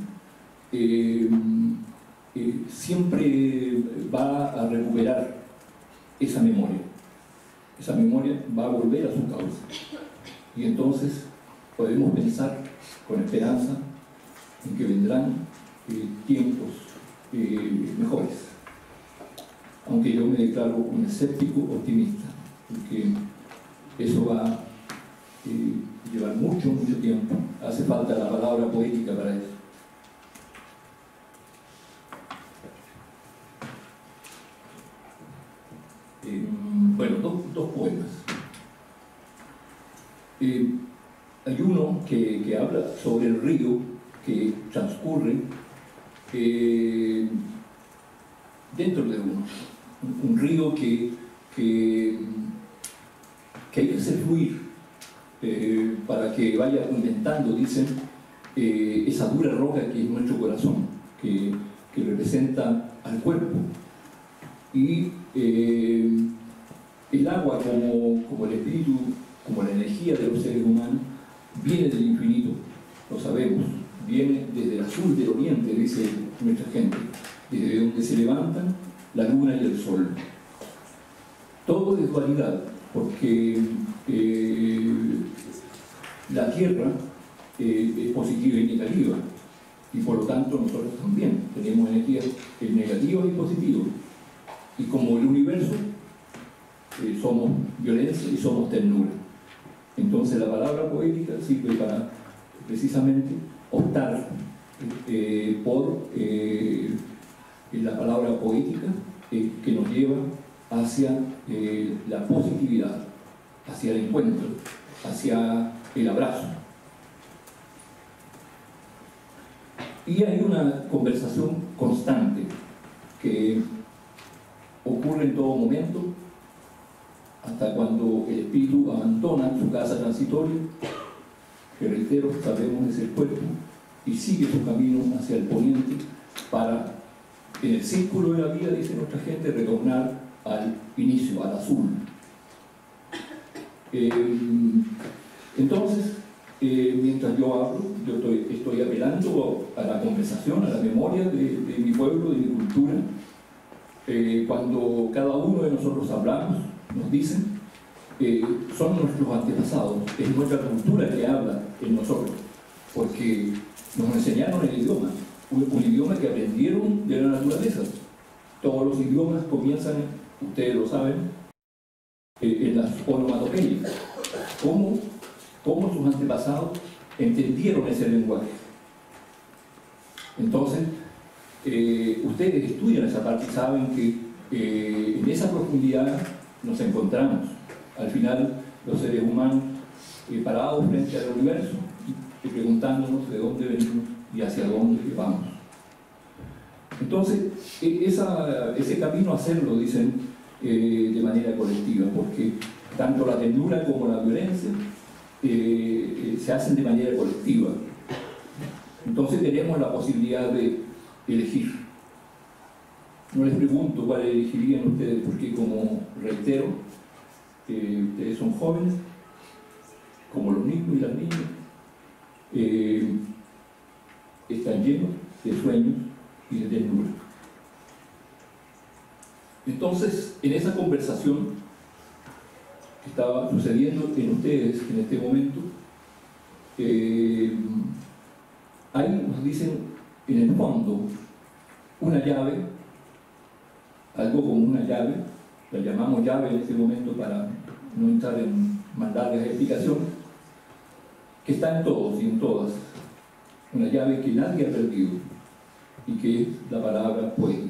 siempre va a recuperar esa memoria. Esa memoria va a volver a su causa. Y entonces podemos pensar con esperanza en que vendrán tiempos mejores. Aunque yo me declaro un escéptico optimista, porque eso va a llevar mucho tiempo. Hace falta la palabra poética para eso. Bueno, dos poemas. Hay uno que habla sobre el río que transcurre dentro de uno. Un río que hay que hacer fluir para que vaya inventando, dicen, esa dura roca que es nuestro corazón, que representa al cuerpo. Y el agua como el espíritu, como la energía de los seres humanos, viene del infinito, lo sabemos, viene desde el azul del oriente, dice nuestra gente, desde donde se levantan la luna y el sol. Todo es dualidad, porque la tierra es positiva y negativa, y por lo tanto nosotros también tenemos energías negativas y positivas. Y como el universo, somos violencia y somos ternura. Entonces la palabra poética sirve para precisamente optar por la palabra poética que nos lleva hacia la positividad, hacia el encuentro, hacia el abrazo. Y hay una conversación constante que ocurre en todo momento hasta cuando el espíritu abandona su casa transitoria, que reitero, sabemos es el cuerpo, y sigue su camino hacia el poniente para, en el círculo de la vida, dice nuestra gente, retornar al inicio, al azul. Entonces, mientras yo hablo, yo estoy apelando a la conversación, a la memoria de mi pueblo, de mi cultura. Cuando cada uno de nosotros hablamos, nos dicen, son nuestros antepasados, es nuestra cultura que habla en nosotros, porque nos enseñaron el idioma, un idioma que aprendieron de la naturaleza. Todos los idiomas comienzan, ustedes lo saben, en las onomatopeyas. ¿Cómo sus antepasados entendieron ese lenguaje? Entonces, ustedes estudian esa parte y saben que en esa profundidad nos encontramos. Al final, los seres humanos parados frente al universo y preguntándonos de dónde venimos y hacia dónde vamos. Entonces, ese camino a hacerlo, dicen, de manera colectiva, porque tanto la ternura como la violencia se hacen de manera colectiva. Entonces tenemos la posibilidad de elegir. No les pregunto cuál elegirían ustedes, porque como reitero, ustedes son jóvenes, como los niños y las niñas, están llenos de sueños y de ternura. Entonces, en esa conversación que estaba sucediendo en ustedes en este momento, ahí nos dicen, en el fondo, una llave, algo como una llave, la llamamos llave en este momento para no entrar en más largas explicaciones, que está en todos y en todas, una llave que nadie ha perdido y que es la palabra poética.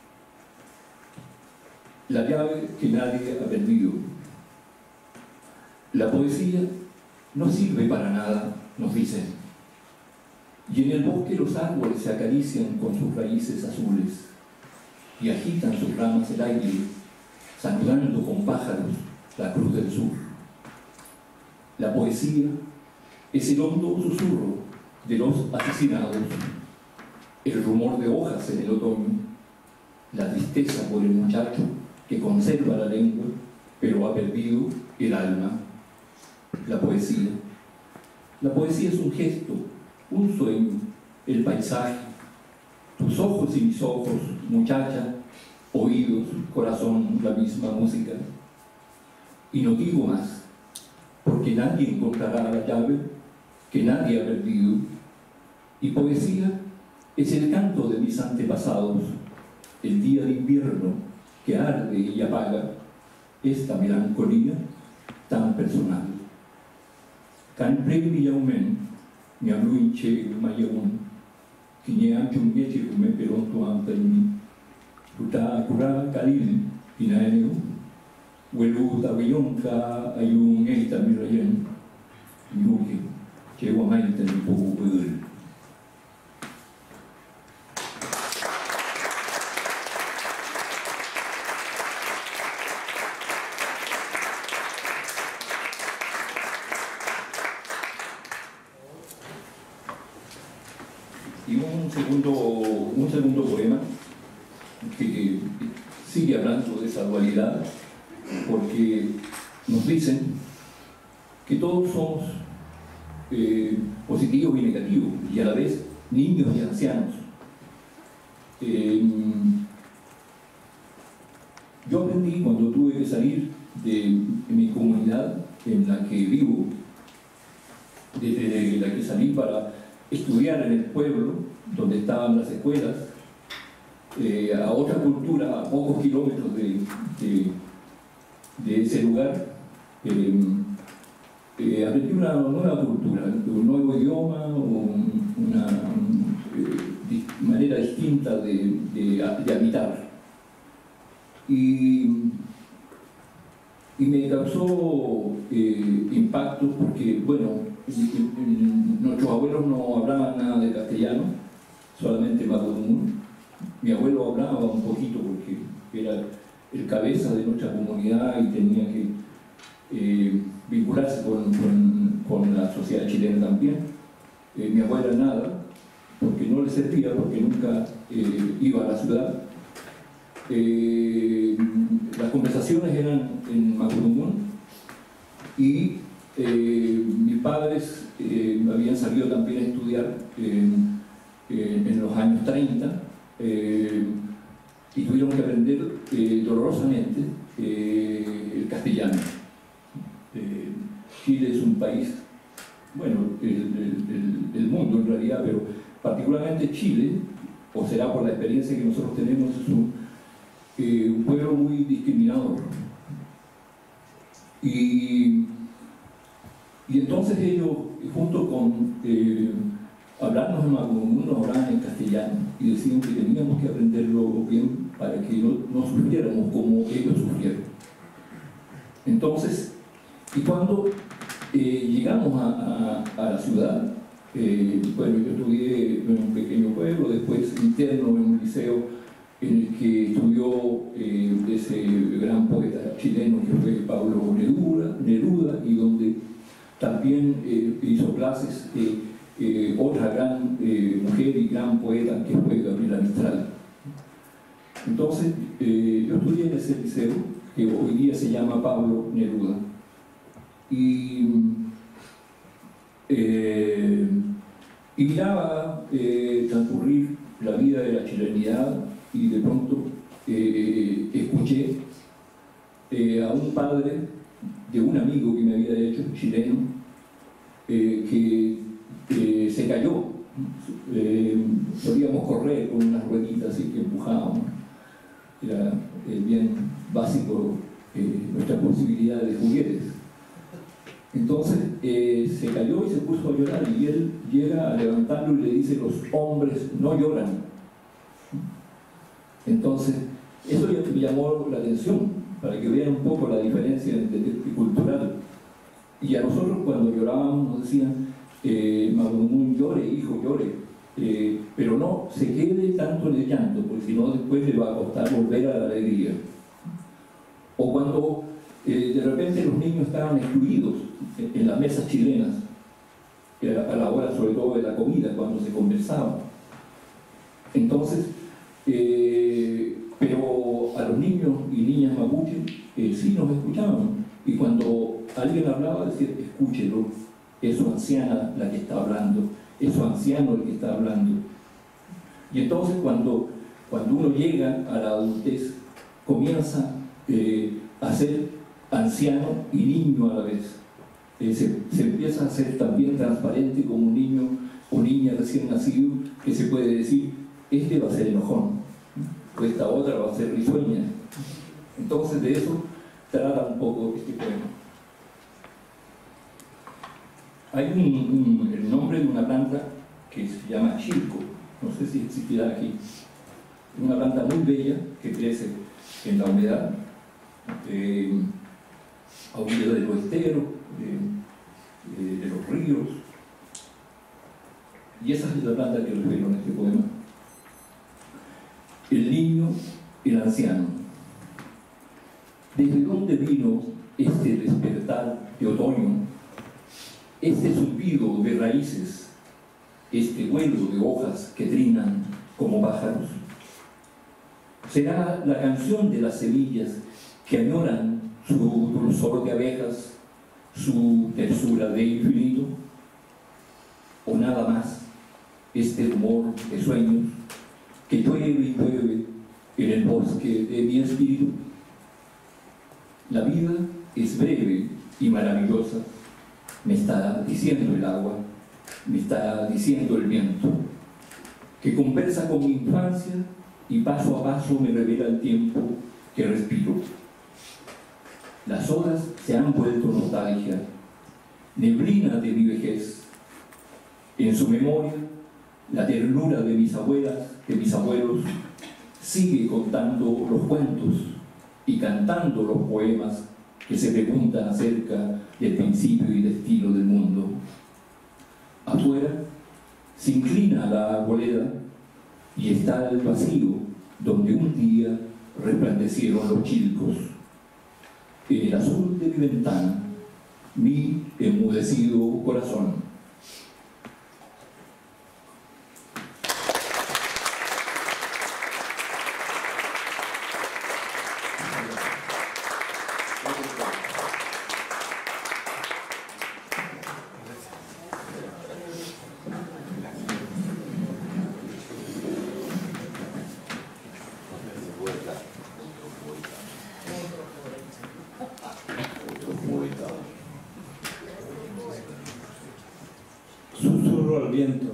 La llave que nadie ha perdido. La poesía no sirve para nada, nos dicen. Y en el bosque los árboles se acarician con sus raíces azules y agitan sus ramas el aire, saludando con pájaros la cruz del sur. La poesía es el hondo susurro de los asesinados, el rumor de hojas en el otoño, la tristeza por el muchacho que conserva la lengua, pero ha perdido el alma. La poesía. La poesía es un gesto, un sueño, el paisaje, tus ojos y mis ojos, muchacha, oídos, corazón, la misma música. Y no digo más, porque nadie encontrará la llave que nadie ha perdido. Y poesía es el canto de mis antepasados, el día de invierno que arde y apaga esta melancolía tan personal. Kan premi yaumen, nyamluinche mayaun, kinya chunyeche kume peronto antani, tuta akura kalil pinaeneo, welu tawiyonka ayung eita mirayen, yuke, chewa maita ni poku beul. Y un segundo poema que sigue hablando de esa dualidad, porque nos dicen que todos somos positivos y negativos, y a la vez niños y ancianos. Yo aprendí cuando tuve que salir de mi comunidad en la que vivo, desde la que salí para estudiar en el pueblo donde estaban las escuelas, a otra cultura, a pocos kilómetros de ese lugar, aprendí una nueva cultura, un nuevo idioma, una manera distinta de habitar. Y me causó impacto porque, bueno, nuestros abuelos no hablaban nada de castellano, solamente mapudungun. Mi abuelo hablaba un poquito porque era el cabeza de nuestra comunidad y tenía que vincularse con la sociedad chilena también. Mi abuela nada, porque no le servía, porque nunca iba a la ciudad. Las conversaciones eran en Mapudungun y mis padres habían salido también a estudiar en los años 30 y tuvieron que aprender dolorosamente el castellano. Chile es un país, bueno, el mundo en realidad, pero particularmente Chile, o será por la experiencia que nosotros tenemos, es un pueblo muy discriminador. Y entonces ellos, junto con hablarnos en Mapudungun, nos hablaban en castellano y decían que teníamos que aprenderlo bien para que no sufriéramos como ellos sufrieron. Entonces, y cuando llegamos a la ciudad, bueno, yo estudié en un pequeño pueblo, después interno en un liceo en el que estudió ese gran poeta chileno que fue Pablo Neruda, y donde también hizo clases otra gran mujer y gran poeta que fue Gabriela Mistral. Entonces, yo estudié en ese liceo que hoy día se llama Pablo Neruda. Y miraba transcurrir la vida de la chilenidad y de pronto escuché a un padre de un amigo que me había hecho, chileno, que se cayó. Solíamos correr con unas rueditas así que empujábamos. Era bien básico nuestra posibilidad de juguetes. Entonces se cayó y se puso a llorar, y él llega a levantarlo y le dice: los hombres no lloran. Entonces eso me llamó la atención, para que vean un poco la diferencia cultural. Y a nosotros cuando llorábamos nos decían: Mapudungun, llore, hijo, llore, pero no se quede tanto en el llanto, porque si no después le va a costar volver a la alegría. O cuando de repente los niños estaban excluidos en las mesas chilenas, a la hora sobre todo de la comida, cuando se conversaba. Entonces, pero a los niños y niñas mapuche sí nos escuchaban, y cuando alguien hablaba decía: escúchelo, es su anciana la que está hablando, es su anciano el que está hablando. Y entonces cuando uno llega a la adultez, comienza a ser anciano y niño a la vez. Se empieza a ser también transparente como un niño o niña recién nacido, que se puede decir: este va a ser enojón, o esta otra va a ser risueña. Entonces de eso trata un poco este poema. Hay el nombre de una planta que se llama chilco, no sé si existirá aquí. Una planta muy bella que crece en la humedad, a orilla de los esteros, de los ríos. Y esa es la planta que refiero en este poema. El niño, el anciano. ¿Desde dónde vino este despertar de otoño? Este zumbido de raíces, este vuelo de hojas que trinan como pájaros. ¿Será la canción de las semillas que añoran su dulzor de abejas, su tersura de infinito? ¿O nada más este rumor de sueños que llueve y llueve en el bosque de mi espíritu? La vida es breve y maravillosa, me está diciendo el agua, me está diciendo el viento, que conversa con mi infancia y paso a paso me revela el tiempo que respiro. Las horas se han vuelto nostalgia, neblina de mi vejez. En su memoria, la ternura de mis abuelas, de mis abuelos, sigue contando los cuentos y cantando los poemas que se preguntan acerca del principio y destino del mundo. Afuera se inclina la arboleda y está el vacío donde un día resplandecieron los chilcos. En el azul de mi ventana, mi enmudecido corazón. Susurro al viento.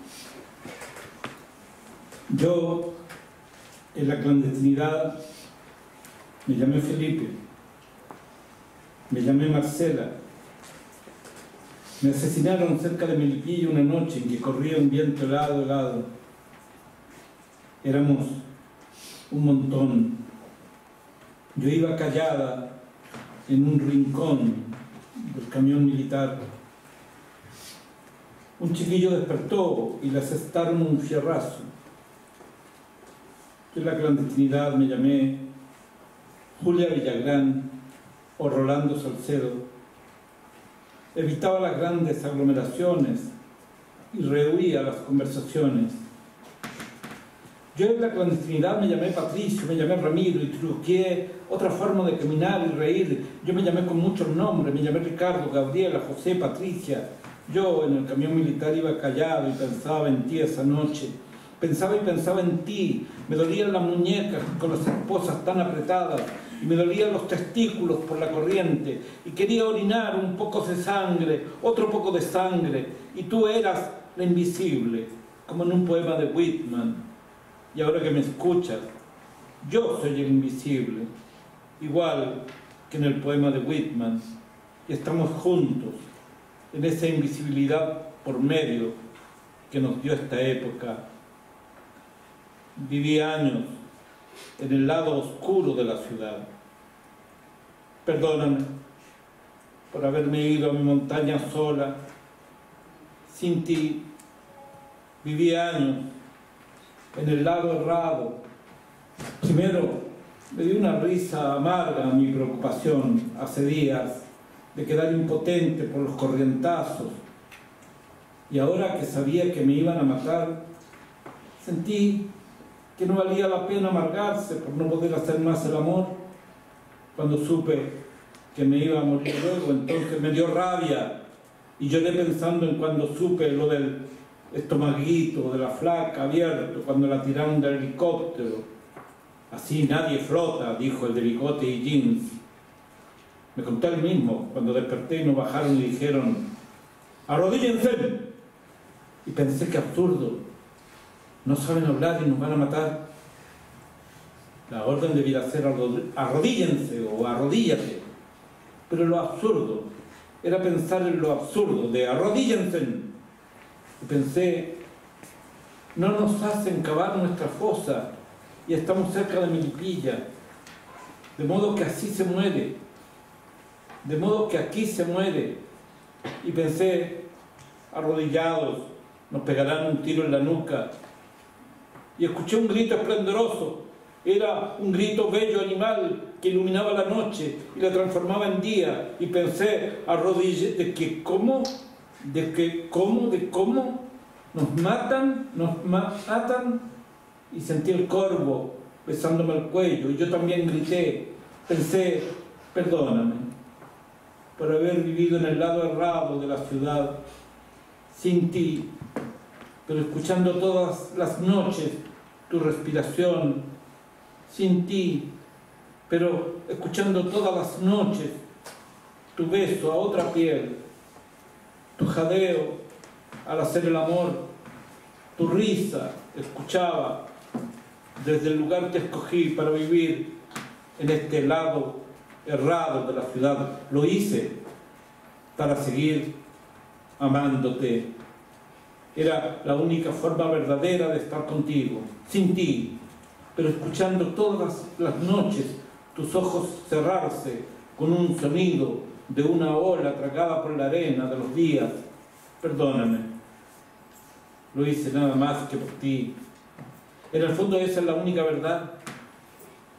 Yo, en la clandestinidad, me llamé Felipe, me llamé Marcela. Me asesinaron cerca de Melipilla una noche en que corría un viento helado, helado. Éramos un montón. Yo iba callada en un rincón del camión militar. Un chiquillo despertó y le asestaron un fierrazo. Yo en la clandestinidad me llamé Julia Villagrán o Rolando Salcedo. Evitaba las grandes aglomeraciones y rehuía las conversaciones. Yo en la clandestinidad me llamé Patricio, me llamé Ramiro y truqué otra forma de caminar y reír. Yo me llamé con muchos nombres, me llamé Ricardo, Gabriela, José, Patricia. Yo en el camión militar iba callado y pensaba en ti esa noche. Pensaba y pensaba en ti. Me dolían las muñecas con las esposas tan apretadas y me dolían los testículos por la corriente y quería orinar un poco de sangre, otro poco de sangre, y tú eras la invisible, como en un poema de Whitman. Y ahora que me escuchas, yo soy el invisible, igual que en el poema de Whitman, y estamos juntos en esa invisibilidad por medio que nos dio esta época. Viví años en el lado oscuro de la ciudad. Perdóname por haberme ido a mi montaña sola, sin ti. Viví años en el lado errado. Primero me dio una risa amarga a mi preocupación hace días de quedar impotente por los corrientazos, y ahora que sabía que me iban a matar, sentí que no valía la pena amargarse por no poder hacer más el amor. Cuando supe que me iba a morir luego, entonces me dio rabia y lloré pensando en cuando supe lo del estomaguito de la flaca abierto cuando la tiraron del helicóptero. Así nadie flota, dijo el de bigote y jeans. Me conté el mismo cuando desperté y nos bajaron y dijeron: ¡arrodíllense! Y pensé que absurdo, no saben hablar y nos van a matar. La orden debiera ser arrodíllense o arrodíllate, pero lo absurdo era pensar en lo absurdo de arrodíllense. Y pensé: no nos hacen cavar nuestra fosa y estamos cerca de Melipilla, de modo que así se muere, de modo que aquí se muere. Y pensé: arrodillados, nos pegarán un tiro en la nuca. Y escuché un grito esplendoroso. Era un grito bello animal que iluminaba la noche y la transformaba en día. Y pensé: de que cómo nos matan. Y sentí el corvo besándome el cuello y yo también grité. Pensé: perdóname por haber vivido en el lado errado de la ciudad, sin ti, pero escuchando todas las noches tu respiración, sin ti, pero escuchando todas las noches tu beso a otra piel, tu jadeo al hacer el amor, tu risa, escuchaba desde el lugar que escogí para vivir en este lado errado de la ciudad. Lo hice para seguir amándote. Era la única forma verdadera de estar contigo, sin ti, pero escuchando todas las noches tus ojos cerrarse con un sonido de una ola tragada por la arena de los días. Perdóname, lo hice nada más que por ti. En el fondo esa es la única verdad.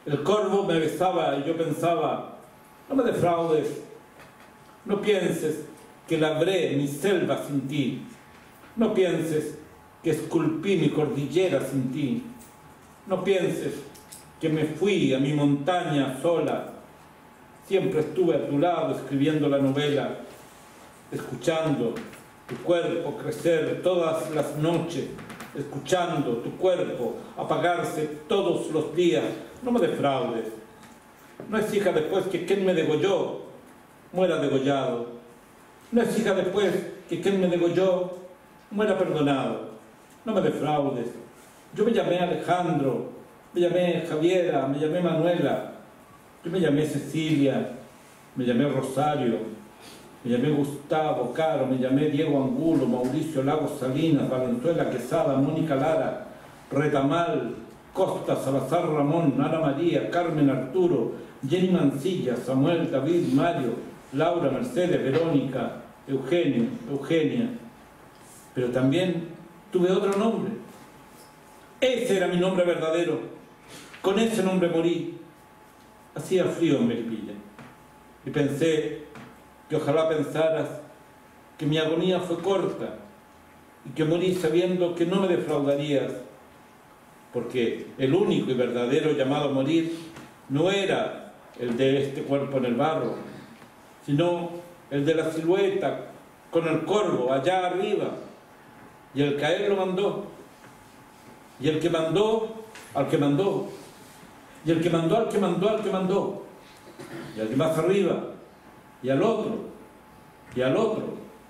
El corvo me besaba y yo pensaba, no me defraudes, no pienses que labré mi selva sin ti, no pienses que esculpí mi cordillera sin ti, no pienses que me fui a mi montaña sola. Siempre estuve a tu lado escribiendo la novela, escuchando tu cuerpo crecer todas las noches, escuchando tu cuerpo apagarse todos los días. No me defraudes. No exija después que quien me degolló muera degollado. No exija después que quien me degolló muera perdonado. No me defraudes. Yo me llamé Alejandro, me llamé Javiera, me llamé Manuela, yo me llamé Cecilia, me llamé Rosario, me llamé Gustavo Caro, me llamé Diego Angulo, Mauricio Lagos Salinas, Valenzuela Quesada, Mónica Lara, Retamal, Costa, Salazar Ramón, Ana María, Carmen Arturo, Jenny Mancilla, Samuel, David, Mario, Laura, Mercedes, Verónica, Eugenio, Eugenia. Pero también tuve otro nombre. Ese era mi nombre verdadero. Con ese nombre morí. Hacía frío en Melipilla. Y pensé que ojalá pensaras que mi agonía fue corta y que morí sabiendo que no me defraudarías, porque el único y verdadero llamado a morir no era el de este cuerpo en el barro, sino el de la silueta con el corvo allá arriba, y el que a él lo mandó, y el que mandó al que mandó, y el que mandó al que mandó al que mandó, y al que más arriba, y al otro, y al otro,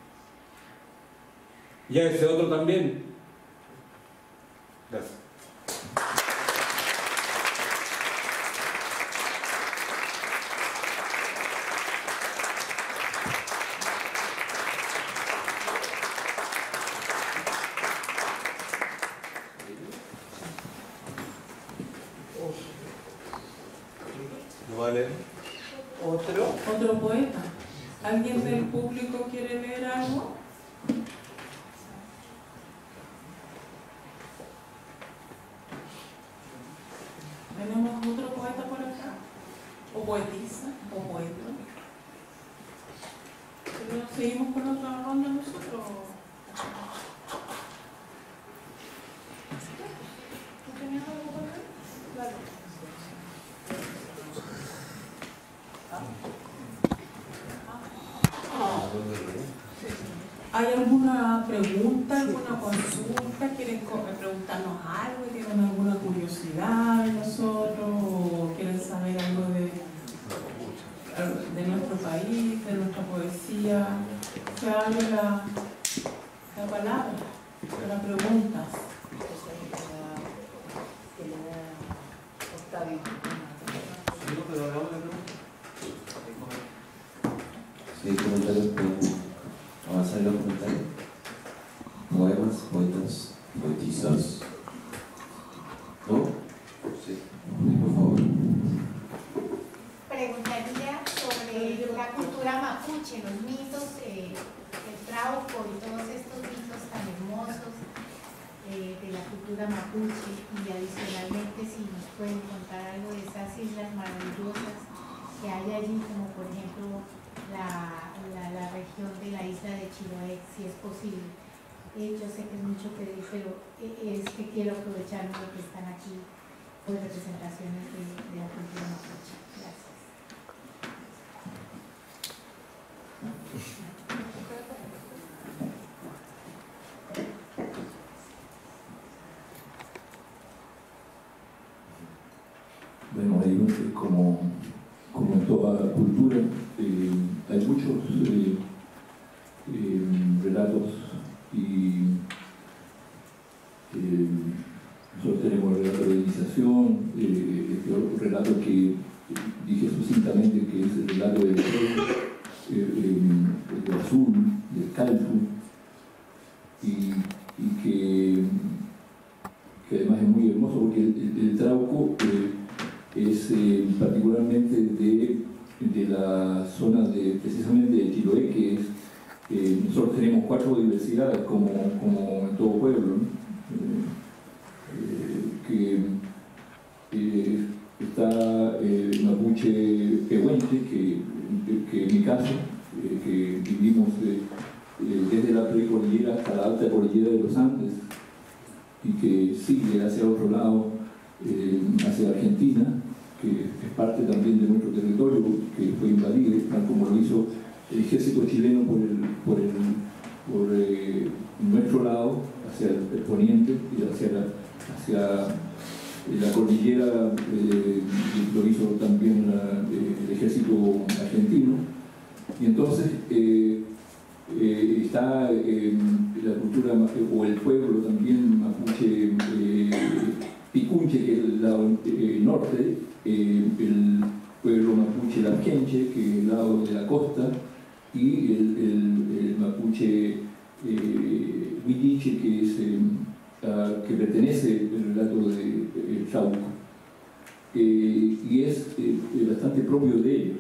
y a ese otro también. Gracias. Vale. Otro poeta. ¿Alguien del público quiere leer algo? ¿Tenemos otro poeta por acá? ¿O poetisa? ¿O poeta? ¿Pero seguimos con otra ronda nosotros? ¿No tenías algo por acá? Claro. ¿Hay alguna pregunta, alguna consulta? ¿Quieren preguntarnos algo? ¿Tienen alguna curiosidad de nosotros? ¿O quieren saber algo de nuestro país, de nuestra poesía? Se abre la palabra para preguntas. Sí, comentarios, avanzar en los comentarios. Poemas, poetas, poetisas. ¿No? Sí, por favor. Preguntaría sobre la cultura mapuche, los mitos, el trauco y todos estos mitos tan hermosos de la cultura mapuche, y adicionalmente si nos pueden contar algo de esas islas maravillosas que hay allí, como por ejemplo la región de la isla de Chiloé, si es posible. Yo sé que es mucho pedir, pero es que quiero aprovechar lo que están aquí por representaciones de la cultura mapuche. Gracias. Bueno, hay como en toda cultura, hay muchos relatos, y nosotros tenemos el relato de iniciación, este relato que dije sucintamente, que es el relato del azul, del calfu, y que además es muy hermoso porque el trauco es particularmente de la zona precisamente de Chiloé, que es, nosotros tenemos 4 diversidades como en todo pueblo, ¿no? Que está mapuche pehuenche, que en mi caso, que vivimos desde la precordillera hasta la alta cordillera de los Andes, y que sigue hacia otro lado, hacia Argentina, que es parte también de nuestro territorio, que fue invadido, tal como lo hizo el ejército chileno por nuestro lado, hacia el poniente y hacia la cordillera, lo hizo también el ejército argentino. Y entonces está la cultura o el pueblo también mapuche picunche, que es el lado norte, el pueblo mapuche larquenche, que es el lado de la costa, y el mapuche huilliche, que es que pertenece al relato de Trauco, y es bastante propio de ellos.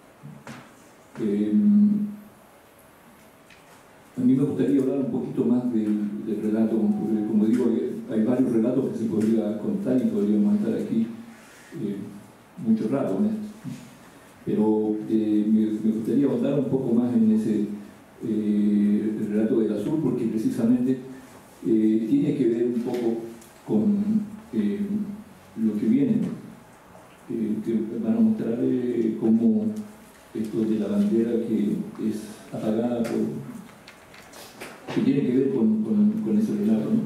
A mí me gustaría hablar un poquito más del relato, como digo, hay varios relatos que se podría contar y podríamos estar aquí mucho rato, ¿no? Pero me gustaría ahondar un poco más en ese el relato del azul, porque precisamente tiene que ver un poco con lo que viene, que van a mostrar cómo esto de la bandera que es apagada que tiene que ver con ese relato, ¿no?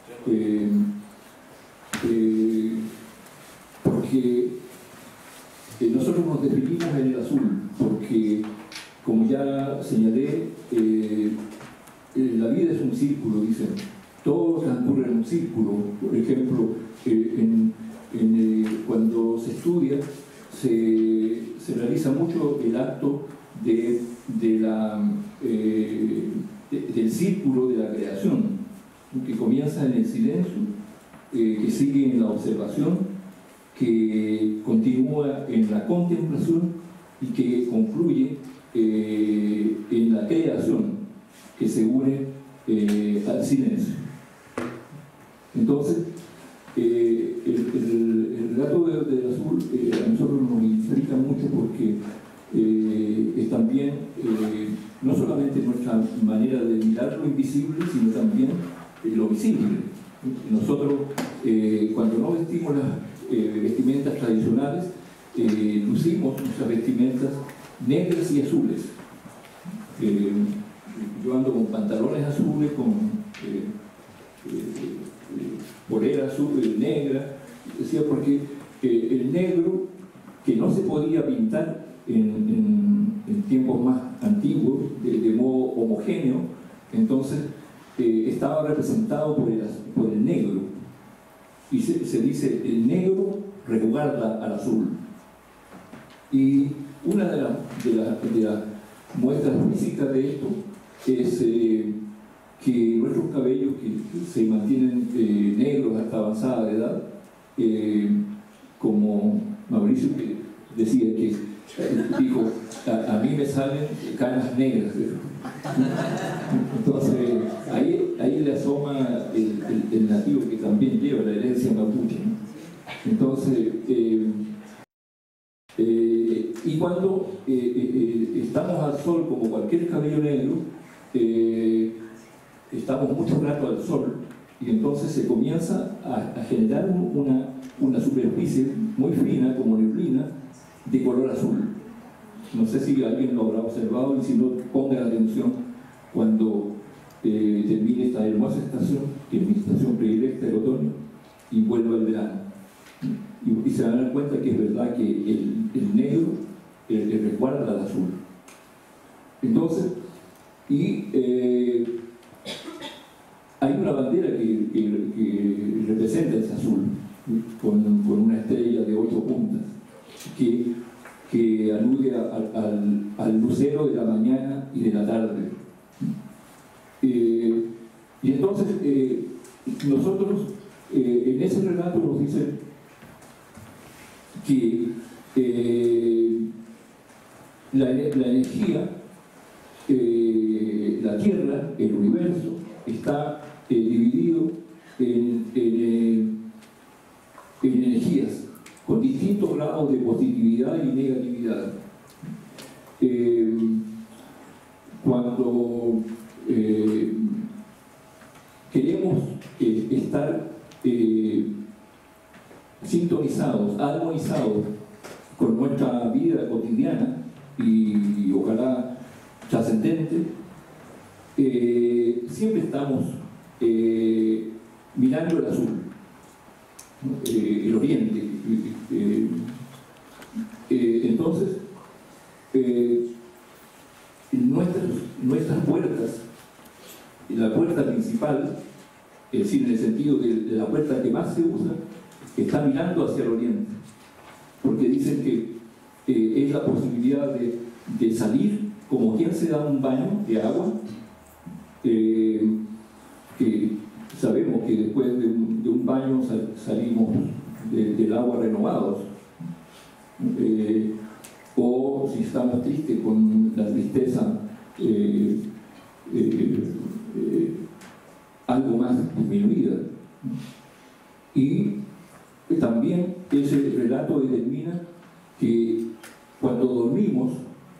Porque nosotros nos definimos en el azul, porque, como ya señalé, la vida es un círculo, dicen. Todo transcurre en un círculo. Por ejemplo, cuando se estudia, se realiza mucho el acto del círculo de la creación, que comienza en el silencio, que sigue en la observación, que continúa en la contemplación y que concluye en la creación, que se une al silencio. Entonces, el relato del azul a nosotros nos implica mucho, porque es también no solamente nuestra manera de mirar lo invisible, sino también lo visible. Nosotros, cuando no vestimos las vestimentas tradicionales, lucimos nuestras vestimentas negras y azules. Yo ando con pantalones azules, con polera azul, negra, decía, porque el negro, que no se podía pintar en tiempos más antiguos de modo homogéneo, entonces estaba representado por el negro, y se dice el negro resguarda al azul. Y una de las muestras físicas de esto es que nuestros cabellos, que se mantienen negros hasta avanzada edad, como Mauricio, que decía que dijo, a mí me salen canas negras. Entonces ahí le asoma el nativo, que también lleva la herencia mapuche, ¿no? Entonces y cuando estamos al sol, como cualquier cabello negro, estamos mucho rato al sol, y entonces se comienza a generar una superficie muy fina, como neblina, de color azul. No sé si alguien lo habrá observado, y si no, pongan atención cuando termine esta hermosa estación, que es mi estación predilecta, el otoño, y vuelva el verano. Y se van a dar cuenta que es verdad que el negro resguarda al azul. Entonces, hay una bandera que representa ese azul, con una estrella de 8 puntas, que alude al lucero de la mañana y de la tarde. Y entonces, nosotros, en ese relato nos dicen que la energía, la Tierra, el universo, está dividido en energías con distintas queremos estar sintonizados, armonizados con nuestra vida cotidiana y ojalá trascendente, siempre estamos mirando el azul, ¿no? El oriente. Entonces, nuestras puertas, la puerta principal, es decir, en el sentido de la puerta que más se usa, está mirando hacia el oriente, porque dicen que es la posibilidad de salir como quien se da un baño de agua, que sabemos que después de un baño salimos del agua renovados, o si estamos tristes con la tristeza algo más disminuida. Y también ese relato determina que cuando dormimos,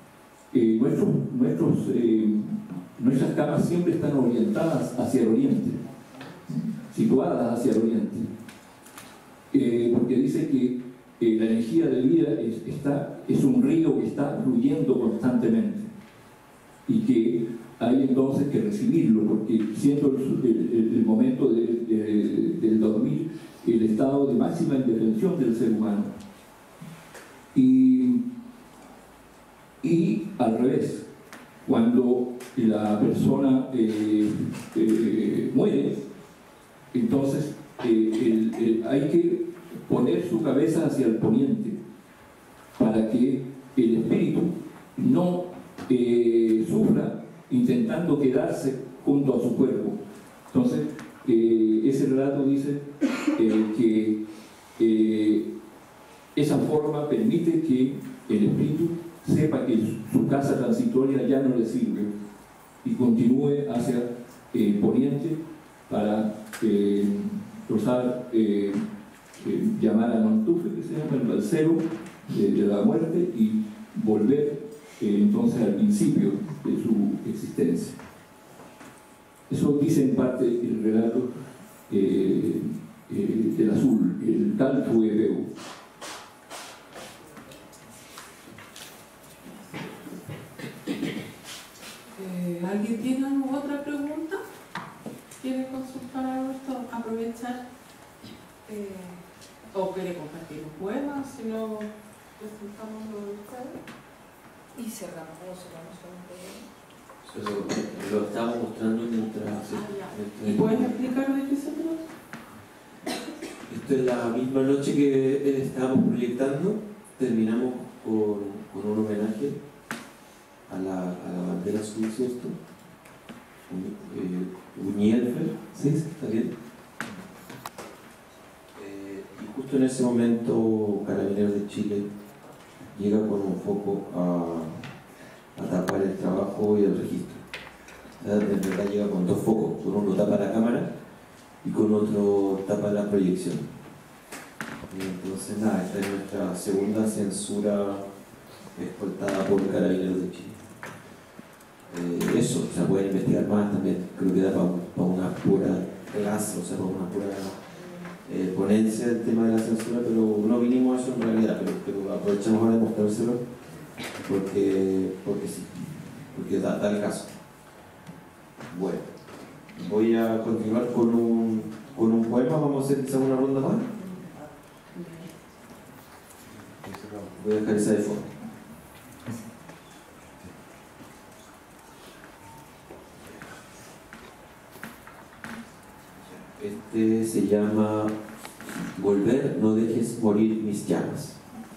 nuestras camas siempre están orientadas hacia el oriente, situadas hacia el oriente, porque dice que la energía de vida es un río que está fluyendo constantemente y que hay entonces que recibirlo, porque siendo el momento del dormir el estado de máxima indefensión del ser humano. Y al revés, cuando la persona muere, entonces hay que poner su cabeza hacia el poniente para que el espíritu no sufra intentando quedarse junto a su cuerpo. Entonces, ese relato dice que esa forma permite que el espíritu sepa que su casa transitoria ya no le sirve y continúe hacia el poniente para llamar a Mantufe, que se llama el balsero de la muerte, y volver entonces al principio de su existencia. Eso dice en parte el relato del azul, el tal Fuebeu. ¿Alguien tiene otra pregunta? ¿Quiere consultar algo esto? Aprovechar. ¿O quiere compartir un poema? Si no, presentamos lo de ustedes. Y cerramos con un poema. Lo estamos mostrando mientras... ¿Y puedes explicar de qué se trata? Esto es la misma noche que estábamos proyectando. Terminamos con un homenaje a la bandera azul, ¿cierto? Unielfer, ¿sí? ¿Está bien? Y justo en ese momento Carabineros de Chile llega con un foco a tapar el trabajo y el registro. O sea, en verdad llega con dos focos, con uno tapa la cámara y con otro tapa la proyección. Y entonces nada, esta es nuestra segunda censura escoltada por Carabineros de Chile. Eso, o sea, pueden investigar más también, creo que da para una pura clase, o sea, para una pura ponencia del tema de la censura, pero no vinimos a eso en realidad, pero aprovechamos ahora de mostrárselo porque sí, porque da el caso. Bueno, voy a continuar con un poema. Vamos a hacer quizá una ronda más. Voy a dejar esa de fondo. Este se llama Volver, no dejes morir mis llamas.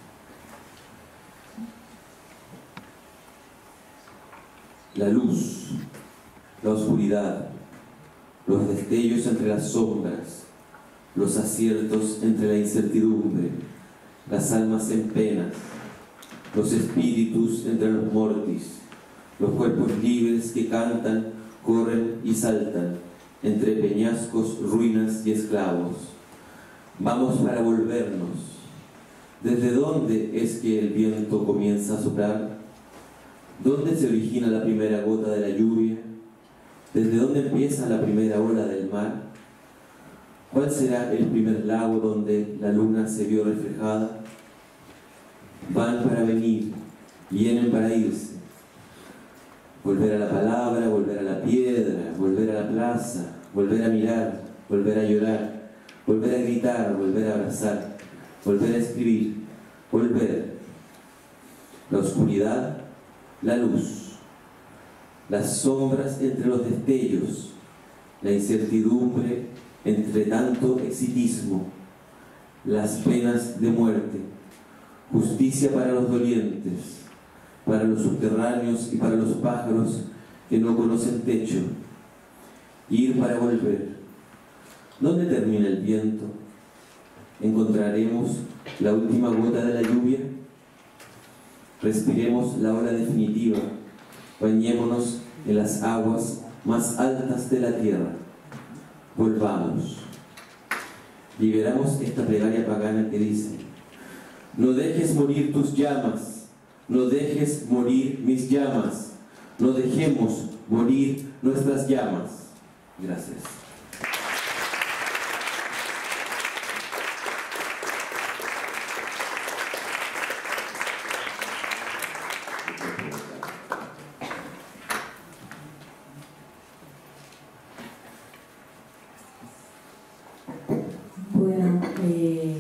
La luz, la oscuridad, los destellos entre las sombras, los aciertos entre la incertidumbre, las almas en penas, los espíritus entre los mortis, los cuerpos libres que cantan, corren y saltan entre peñascos, ruinas y esclavos. Vamos para volvernos. ¿Desde dónde es que el viento comienza a soplar? ¿Dónde se origina la primera gota de la lluvia? ¿Desde dónde empieza la primera ola del mar? ¿Cuál será el primer lago donde la luna se vio reflejada? Van para venir, vienen para irse. Volver a la palabra, volver a la piedra, volver a la plaza, volver a mirar, volver a llorar, volver a gritar, volver a abrazar, volver a escribir, volver. La oscuridad, la luz, las sombras entre los destellos, la incertidumbre entre tanto exitismo, las penas de muerte, justicia para los dolientes, para los subterráneos y para los pájaros que no conocen techo, ir para volver. ¿Dónde termina el viento? ¿Encontraremos la última gota de la lluvia? Respiremos la hora definitiva, bañémonos en las aguas más altas de la tierra. Volvamos. Liberamos esta plegaria pagana que dice: no dejes morir tus llamas, no dejes morir mis llamas, no dejemos morir nuestras llamas. Gracias. Bueno, voy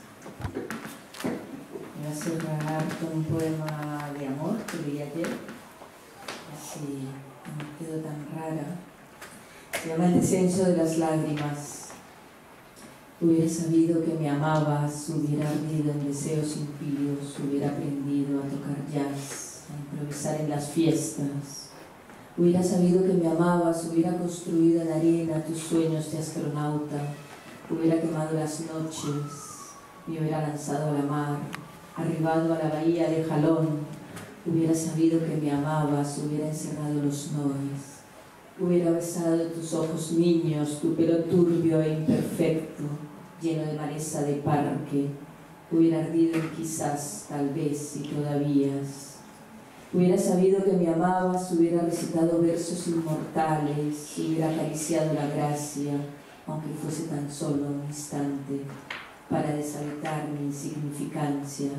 a cerrar con un poema de amor que leí ayer, así no me quedo tan rara. Se llama El descenso de las lágrimas. Hubiera sabido que me amabas, hubiera ardido en deseos impíos, hubiera aprendido a tocar jazz, a improvisar en las fiestas. Hubiera sabido que me amabas, hubiera construido en arena tus sueños de astronauta, hubiera quemado las noches, me hubiera lanzado a la mar, arribado a la bahía de Jalón, hubiera sabido que me amabas, hubiera encerrado los noes, hubiera besado tus ojos niños, tu pelo turbio e imperfecto, lleno de maleza de parque, hubiera ardido en quizás, tal vez y todavía. Hubiera sabido que me amabas, hubiera recitado versos inmortales, hubiera acariciado la gracia, aunque fuese tan solo un instante, para deshabitar mi insignificancia.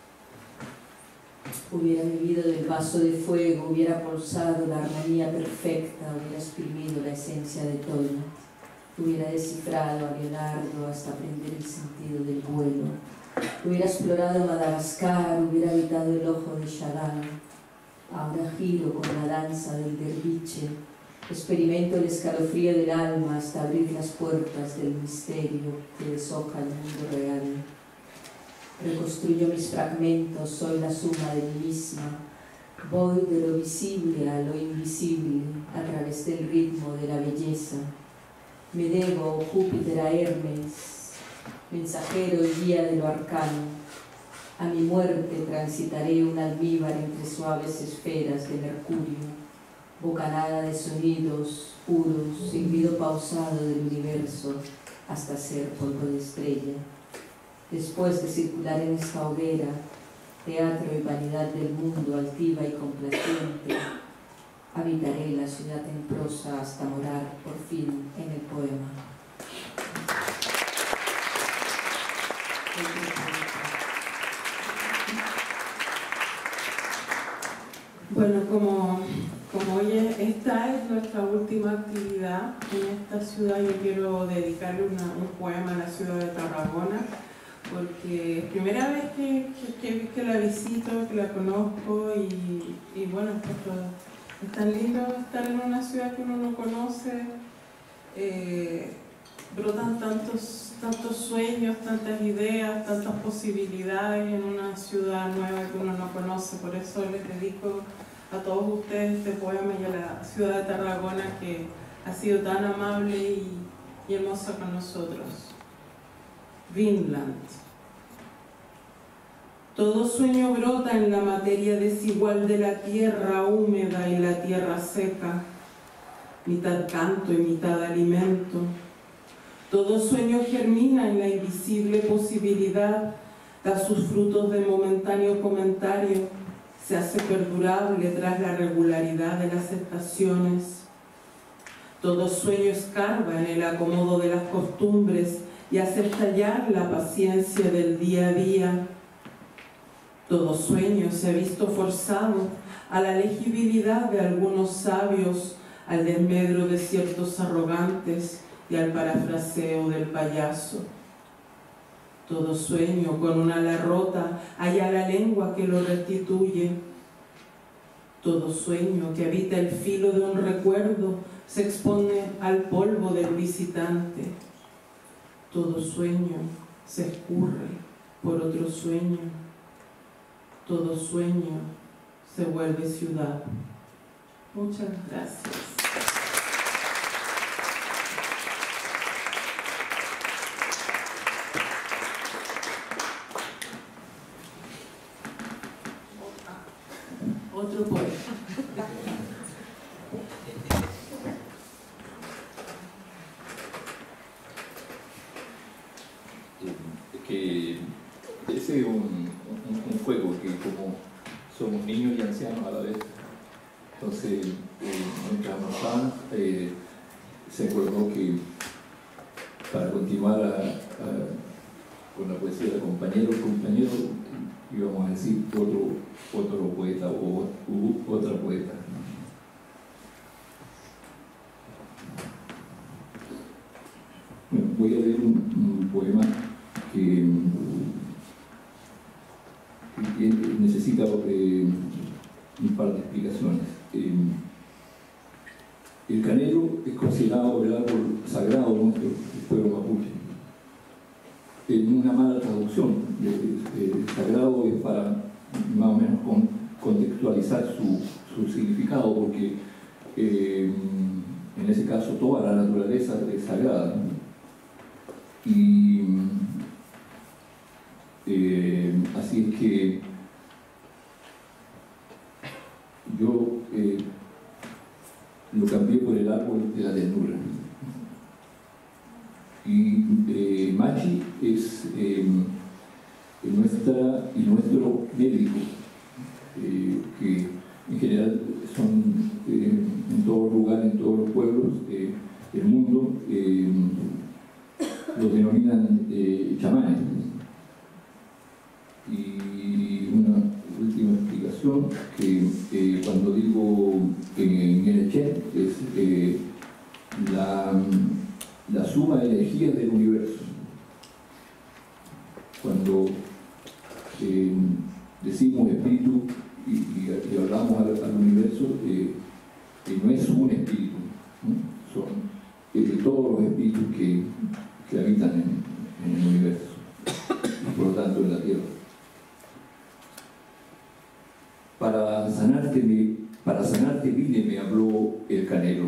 Hubiera bebido del vaso de fuego, hubiera pulsado la armonía perfecta, hubiera exprimido la esencia de todo, hubiera descifrado a Leonardo hasta aprender el sentido del vuelo, hubiera explorado Madagascar, hubiera habitado el ojo de Chagall. Ahora giro con la danza del derviche, experimento el escalofrío del alma hasta abrir las puertas del misterio que deshoja el mundo real. Reconstruyo mis fragmentos, soy la suma de mí misma. Voy de lo visible a lo invisible, a través del ritmo de la belleza. Me debo, Júpiter, a Hermes, mensajero y guía de lo arcano. A mi muerte transitaré un almíbar entre suaves esferas de mercurio, bocanada de sonidos puros, silbido pausado del universo, hasta ser polvo de estrella. Después de circular en esta hoguera, teatro y vanidad del mundo altiva y complaciente, habitaré la ciudad en prosa hasta morar por fin en el poema. Bueno, como hoy esta es nuestra última actividad en esta ciudad, yo quiero dedicarle un poema a la ciudad de Tarragona, porque es primera vez que la visito, que la conozco y bueno, es tan lindo estar en una ciudad que uno no conoce, brotan tantos sueños, tantas ideas, tantas posibilidades en una ciudad nueva que uno no conoce. Por eso les dedico a todos ustedes este poema y a la ciudad de Tarragona, que ha sido tan amable y hermosa con nosotros. Vinland. Todo sueño brota en la materia desigual de la tierra húmeda y la tierra seca, mitad canto y mitad alimento. Todo sueño germina en la invisible posibilidad, da sus frutos de momentáneo comentario, se hace perdurable tras la regularidad de las estaciones. Todo sueño escarba en el acomodo de las costumbres y hace estallar la paciencia del día a día. Todo sueño se ha visto forzado a la legibilidad de algunos sabios, al desmedro de ciertos arrogantes y al parafraseo del payaso. Todo sueño con una ala rota halla la lengua que lo restituye. Todo sueño que habita el filo de un recuerdo se expone al polvo del visitante. Todo sueño se escurre por otro sueño. Todo sueño se vuelve ciudad. Muchas gracias. Otro poeta. Que ese es un juego que como somos niños y ancianos a la vez, entonces mientras avanzaban se acordó que para continuar con la poesía de compañero íbamos a decir otro poeta o otra poeta. Bueno, voy a leer un poema que necesita un par de explicaciones. El canelo es considerado el árbol sagrado nuestro, el pueblo mapuche. En una mala traducción, sagrado es para más o menos contextualizar su significado, porque en ese caso toda la naturaleza es sagrada, ¿no? Y así es que yo lo cambié por el árbol de la ternura. Y Machi es nuestro médico, que en general son en todo lugar, en todos los pueblos del mundo, los denominan chamanes. Y una última explicación, que cuando digo Ngenechen es la suma de energías del universo. Cuando decimos espíritu y hablamos al universo, no es un espíritu, ¿no? Son todos los espíritus que habitan en el universo y por lo tanto en la Tierra. Para sanarte vine, me habló el canelo.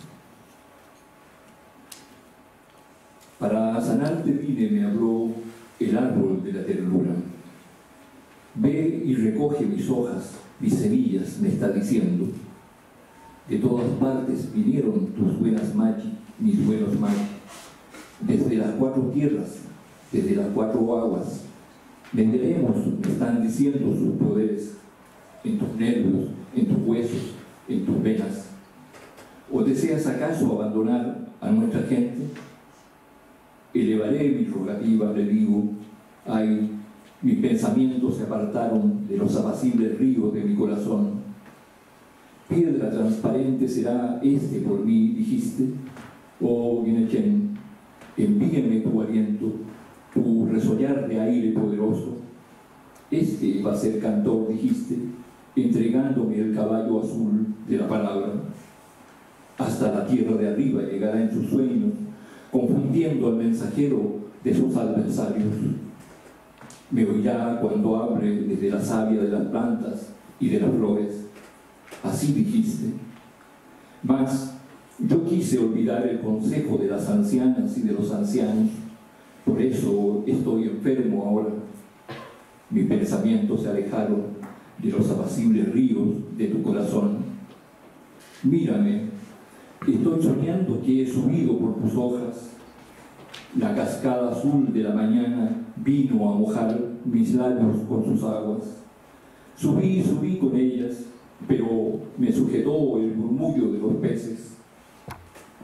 Para sanarte vine, me habló el árbol de la ternura. Ve y recoge mis hojas, mis semillas, me está diciendo. De todas partes vinieron tus buenas machi, mis buenos machi. Desde las 4 tierras, desde las 4 aguas. Venderemos, me están diciendo sus poderes, en tus nervios, en tus huesos, en tus venas. ¿O deseas acaso abandonar a nuestra gente? Elevaré mi rogativa, le digo, ay, mis pensamientos se apartaron de los apacibles ríos de mi corazón. Piedra transparente será este por mí, dijiste. Oh, Ngenechen, envíame tu aliento, tu resollar de aire poderoso. Este va a ser cantor, dijiste, entregándome el caballo azul de la palabra. Hasta la tierra de arriba llegará en sus sueños, confundiendo al mensajero de sus adversarios. Me oirá cuando hable desde la savia de las plantas y de las flores. Así dijiste. Mas yo quise olvidar el consejo de las ancianas y de los ancianos. Por eso estoy enfermo ahora. Mis pensamientos se alejaron de los apacibles ríos de tu corazón. Mírame, estoy soñando que he subido por tus hojas. La cascada azul de la mañana vino a mojar mis labios con sus aguas. Subí con ellas, pero me sujetó el murmullo de los peces.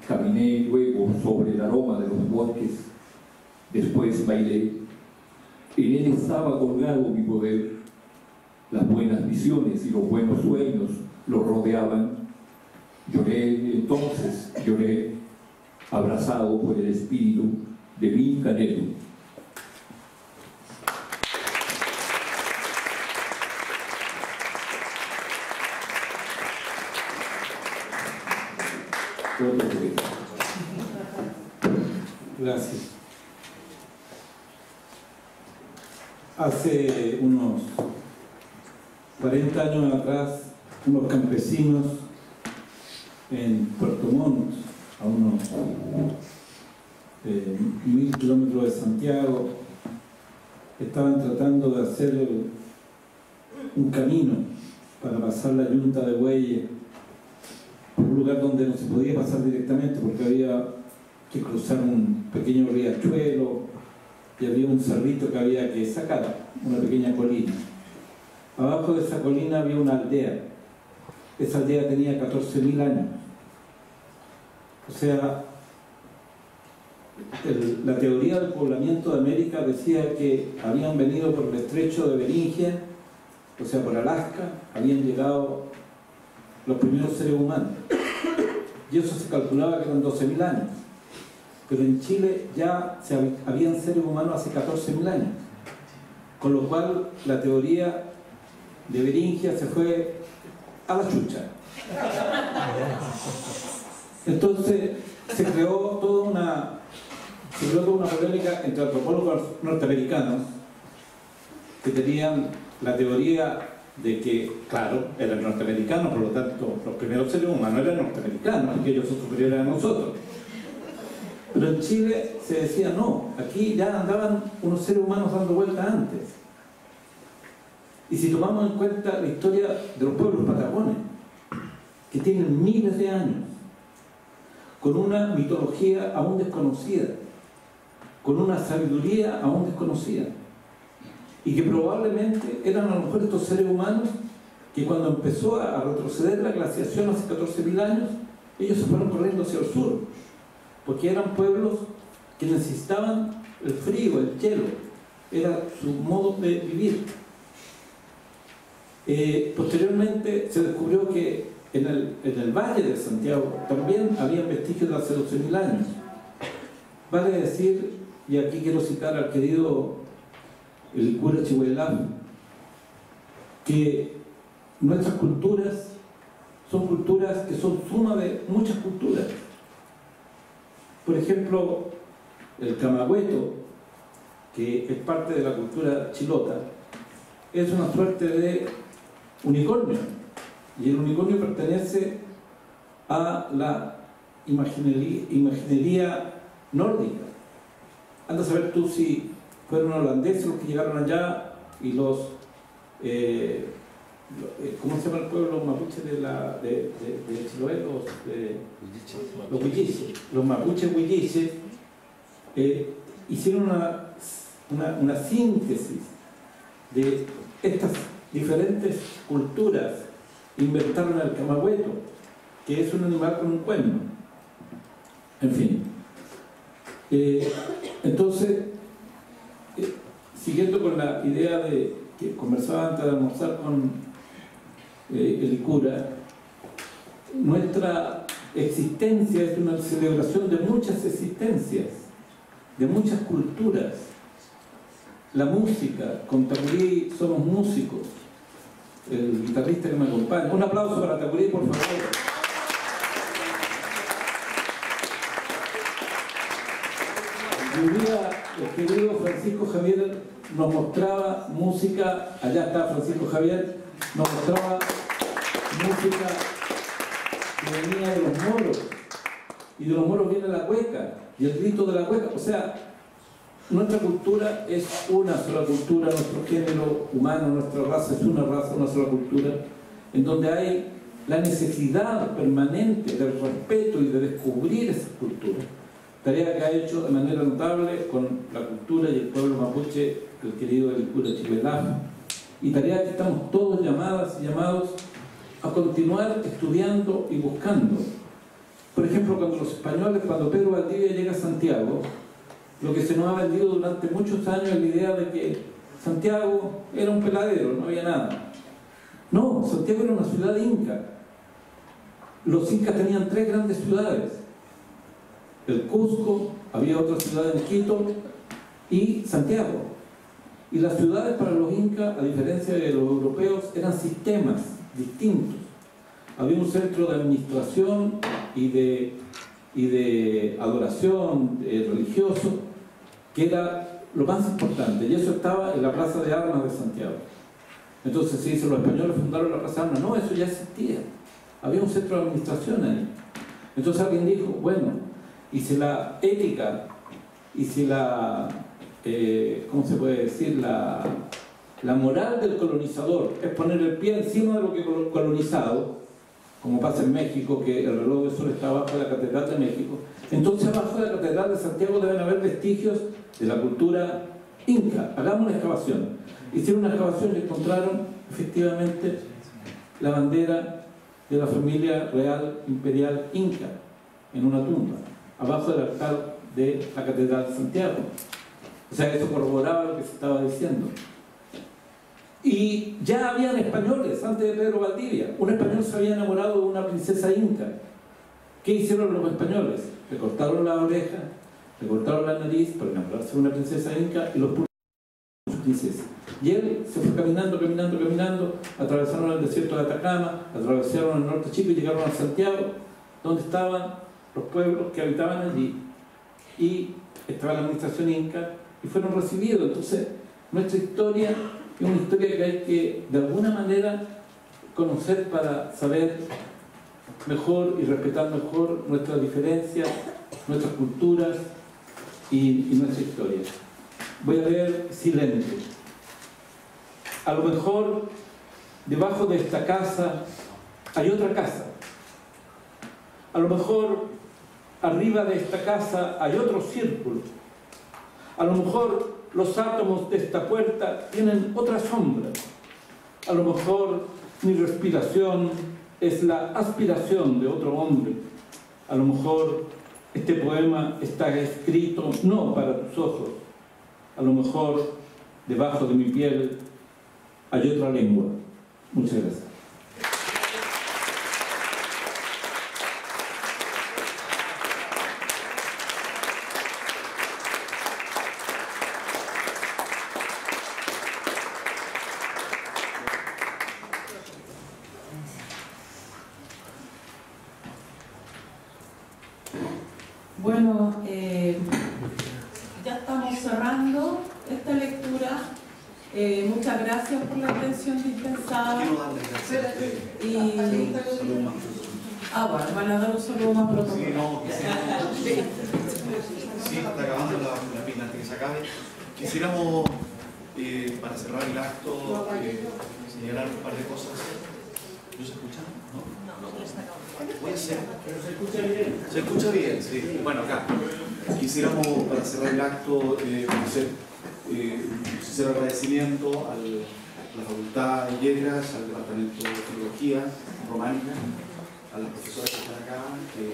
Caminé luego sobre el aroma de los bosques, después bailé. En él estaba colgado mi poder. Las buenas visiones y los buenos sueños lo rodeaban. Lloré entonces, lloré, abrazado por el espíritu de mi Canedo. Gracias. Hace unos 40 años atrás, unos campesinos en Puerto Montt, a unos 1000 kilómetros de Santiago, estaban tratando de hacer un camino para pasar la yunta de bueyes por un lugar donde no se podía pasar directamente porque había que cruzar un pequeño riachuelo y había un cerrito que había que sacar, una pequeña colina. Abajo de esa colina había una aldea. Esa aldea tenía 14.000 años. O sea, la teoría del poblamiento de América decía que habían venido por el estrecho de Beringia, o sea, por Alaska, habían llegado los primeros seres humanos. Y eso se calculaba que eran 12.000 años. Pero en Chile ya habían seres humanos hace 14.000 años. Con lo cual la teoría de Beringia se fue a la chucha. Entonces se creó toda una polémica entre antropólogos norteamericanos que tenían la teoría de que, claro, eran norteamericanos, por lo tanto los primeros seres humanos eran norteamericanos, porque ellos son superiores a nosotros. Pero en Chile se decía no, aquí ya andaban unos seres humanos dando vueltas antes. Y si tomamos en cuenta la historia de los pueblos patagones, que tienen miles de años, con una mitología aún desconocida, con una sabiduría aún desconocida, y que probablemente eran a lo mejor estos seres humanos que cuando empezó a retroceder la glaciación hace 14.000 años, ellos se fueron corriendo hacia el sur, porque eran pueblos que necesitaban el frío, el hielo, era su modo de vivir. Posteriormente se descubrió que en el Valle de Santiago también había vestigios de hace 12.000 años. Vale decir, y aquí quiero citar al querido el cura Chihuahua, que nuestras culturas son culturas que son suma de muchas culturas. Por ejemplo, el camagüeto, que es parte de la cultura chilota, es una suerte de unicornio, y el unicornio pertenece a la imaginería nórdica. Anda a saber tú si fueron holandeses los que llegaron allá y los ¿cómo se llama el pueblo mapuche de Chiloé? Los huilliches. Los mapuches huilliches hicieron una síntesis de estas diferentes culturas. Inventaron el camagüeto, que es un animal con un cuerno. En fin. Entonces, siguiendo con la idea de que conversaba antes de almorzar con el cura, nuestra existencia es una celebración de muchas existencias, de muchas culturas. La música, con Tacurí somos músicos. El guitarrista que me acompaña. Un aplauso para Tacurí, por favor. Un día el querido Francisco Javier nos mostraba música, allá está Francisco Javier, nos mostraba música que venía de los moros, y de los moros viene la cueca, y el grito de la cueca. O sea, nuestra cultura es una sola cultura, nuestro género humano, nuestra raza es una raza, una sola cultura, en donde hay la necesidad permanente del respeto y de descubrir esas culturas. Tarea que ha hecho de manera notable con la cultura y el pueblo mapuche, el querido del cura Chihuahua, y tarea que estamos todos llamadas y llamados a continuar estudiando y buscando. Por ejemplo, cuando Pedro Valdivia llega a Santiago, lo que se nos ha vendido durante muchos años es la idea de que Santiago era un peladero, no había nada. No, Santiago era una ciudad inca. Los incas tenían 3 grandes ciudades: el Cusco, había otra ciudad en Quito y Santiago. Y las ciudades para los incas, a diferencia de los europeos, eran sistemas distintos. Había un centro de administración y de adoración religioso, que era lo más importante, y eso estaba en la Plaza de Armas de Santiago. Entonces se dice, los españoles fundaron la Plaza de Armas. No, eso ya existía. Había un centro de administración ahí. Entonces alguien dijo, bueno, y si la ética, y si la, ¿cómo se puede decir? La moral del colonizador es poner el pie encima de lo que colonizado, como pasa en México, que el reloj de sol está abajo de la Catedral de México, entonces abajo de la Catedral de Santiago deben haber vestigios de la cultura inca. Hagamos una excavación. Hicieron una excavación y encontraron efectivamente la bandera de la familia real imperial inca en una tumba, abajo del altar de la Catedral de Santiago. O sea, eso corroboraba lo que se estaba diciendo. Y ya habían españoles antes de Pedro Valdivia. Un español se había enamorado de una princesa inca. ¿Qué hicieron los españoles? Le cortaron la oreja, le cortaron la nariz para enamorarse de una princesa inca y los pusieron con su princesa. Y él se fue caminando, atravesaron el desierto de Atacama, atravesaron el norte chico y llegaron a Santiago, donde estaban los pueblos que habitaban allí. Y estaba la administración inca y fueron recibidos. Entonces, nuestra historia es una historia que hay que, de alguna manera, conocer para saber mejor y respetar mejor nuestras diferencias, nuestras culturas y nuestra historia. Voy a leer Silente. A lo mejor, debajo de esta casa hay otra casa. A lo mejor, arriba de esta casa hay otro círculo. A lo mejor, los átomos de esta puerta tienen otra sombra. A lo mejor mi respiración es la aspiración de otro hombre. A lo mejor este poema está escrito no para tus ojos. A lo mejor debajo de mi piel hay otra lengua. Muchas gracias. Bueno, ya estamos cerrando esta lectura. Muchas gracias por la atención dispensada. Bueno, van a dar un saludo más pronto. Sí, está acabando la pila antes que se acabe. Quisiéramos, para cerrar el acto, señalar un par de cosas. ¿No se escucha? ¿No? Puede ser. Pero se escucha bien. Se escucha bien, sí. Bueno, acá. Quisiéramos, para cerrar el acto, hacer un sincero agradecimiento a la Facultad de Letras, al Departamento de Filología Románica, a las profesoras que están acá,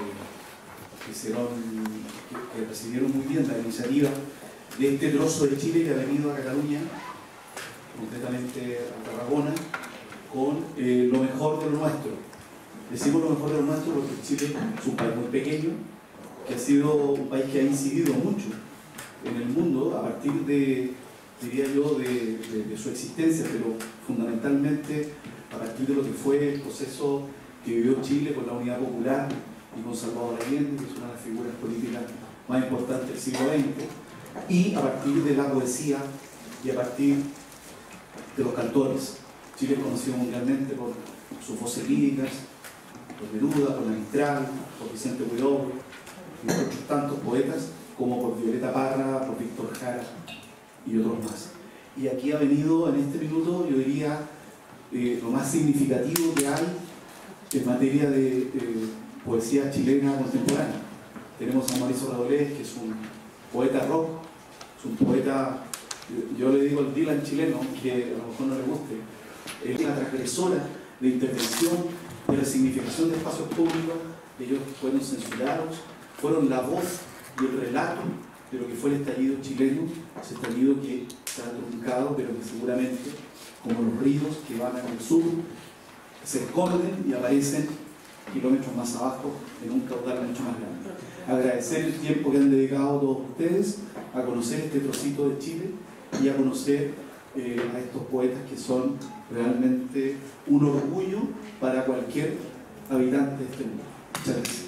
que recibieron muy bien la iniciativa de este trozo de Chile que ha venido a Cataluña, concretamente a Tarragona, con lo mejor de lo nuestro. Decimos lo mejor de lo nuestro porque Chile es un país muy pequeño, que ha sido un país que ha incidido mucho en el mundo a partir de, diría yo, de su existencia, pero fundamentalmente a partir de lo que fue el proceso que vivió Chile con la Unidad Popular y con Salvador Allende, que es una de las figuras políticas más importantes del siglo XX, y a partir de la poesía y a partir de los cantores. Chile es conocido mundialmente por sus voces líricas, por Neruda, por la Mistral, por Vicente Huidobro y por otros tantos poetas, como por Violeta Parra, por Víctor Jara y otros más. Y aquí ha venido en este minuto, yo diría, lo más significativo que hay en materia de poesía chilena contemporánea. Tenemos a Mauricio Redolés, que es un poeta rock, es un poeta, yo le digo el Dylan chileno, que a lo mejor no le guste, es una transgresora de intervención, de resignificación de espacios públicos, ellos fueron censurados, fueron la voz y el relato de lo que fue el estallido chileno, ese estallido que se ha truncado, pero que seguramente, como los ríos que van al sur, se esconden y aparecen kilómetros más abajo en un caudal mucho más grande. Agradecer el tiempo que han dedicado todos ustedes a conocer este trocito de Chile y a conocer a estos poetas que son realmente un orgullo para cualquier habitante de este mundo. Muchas gracias.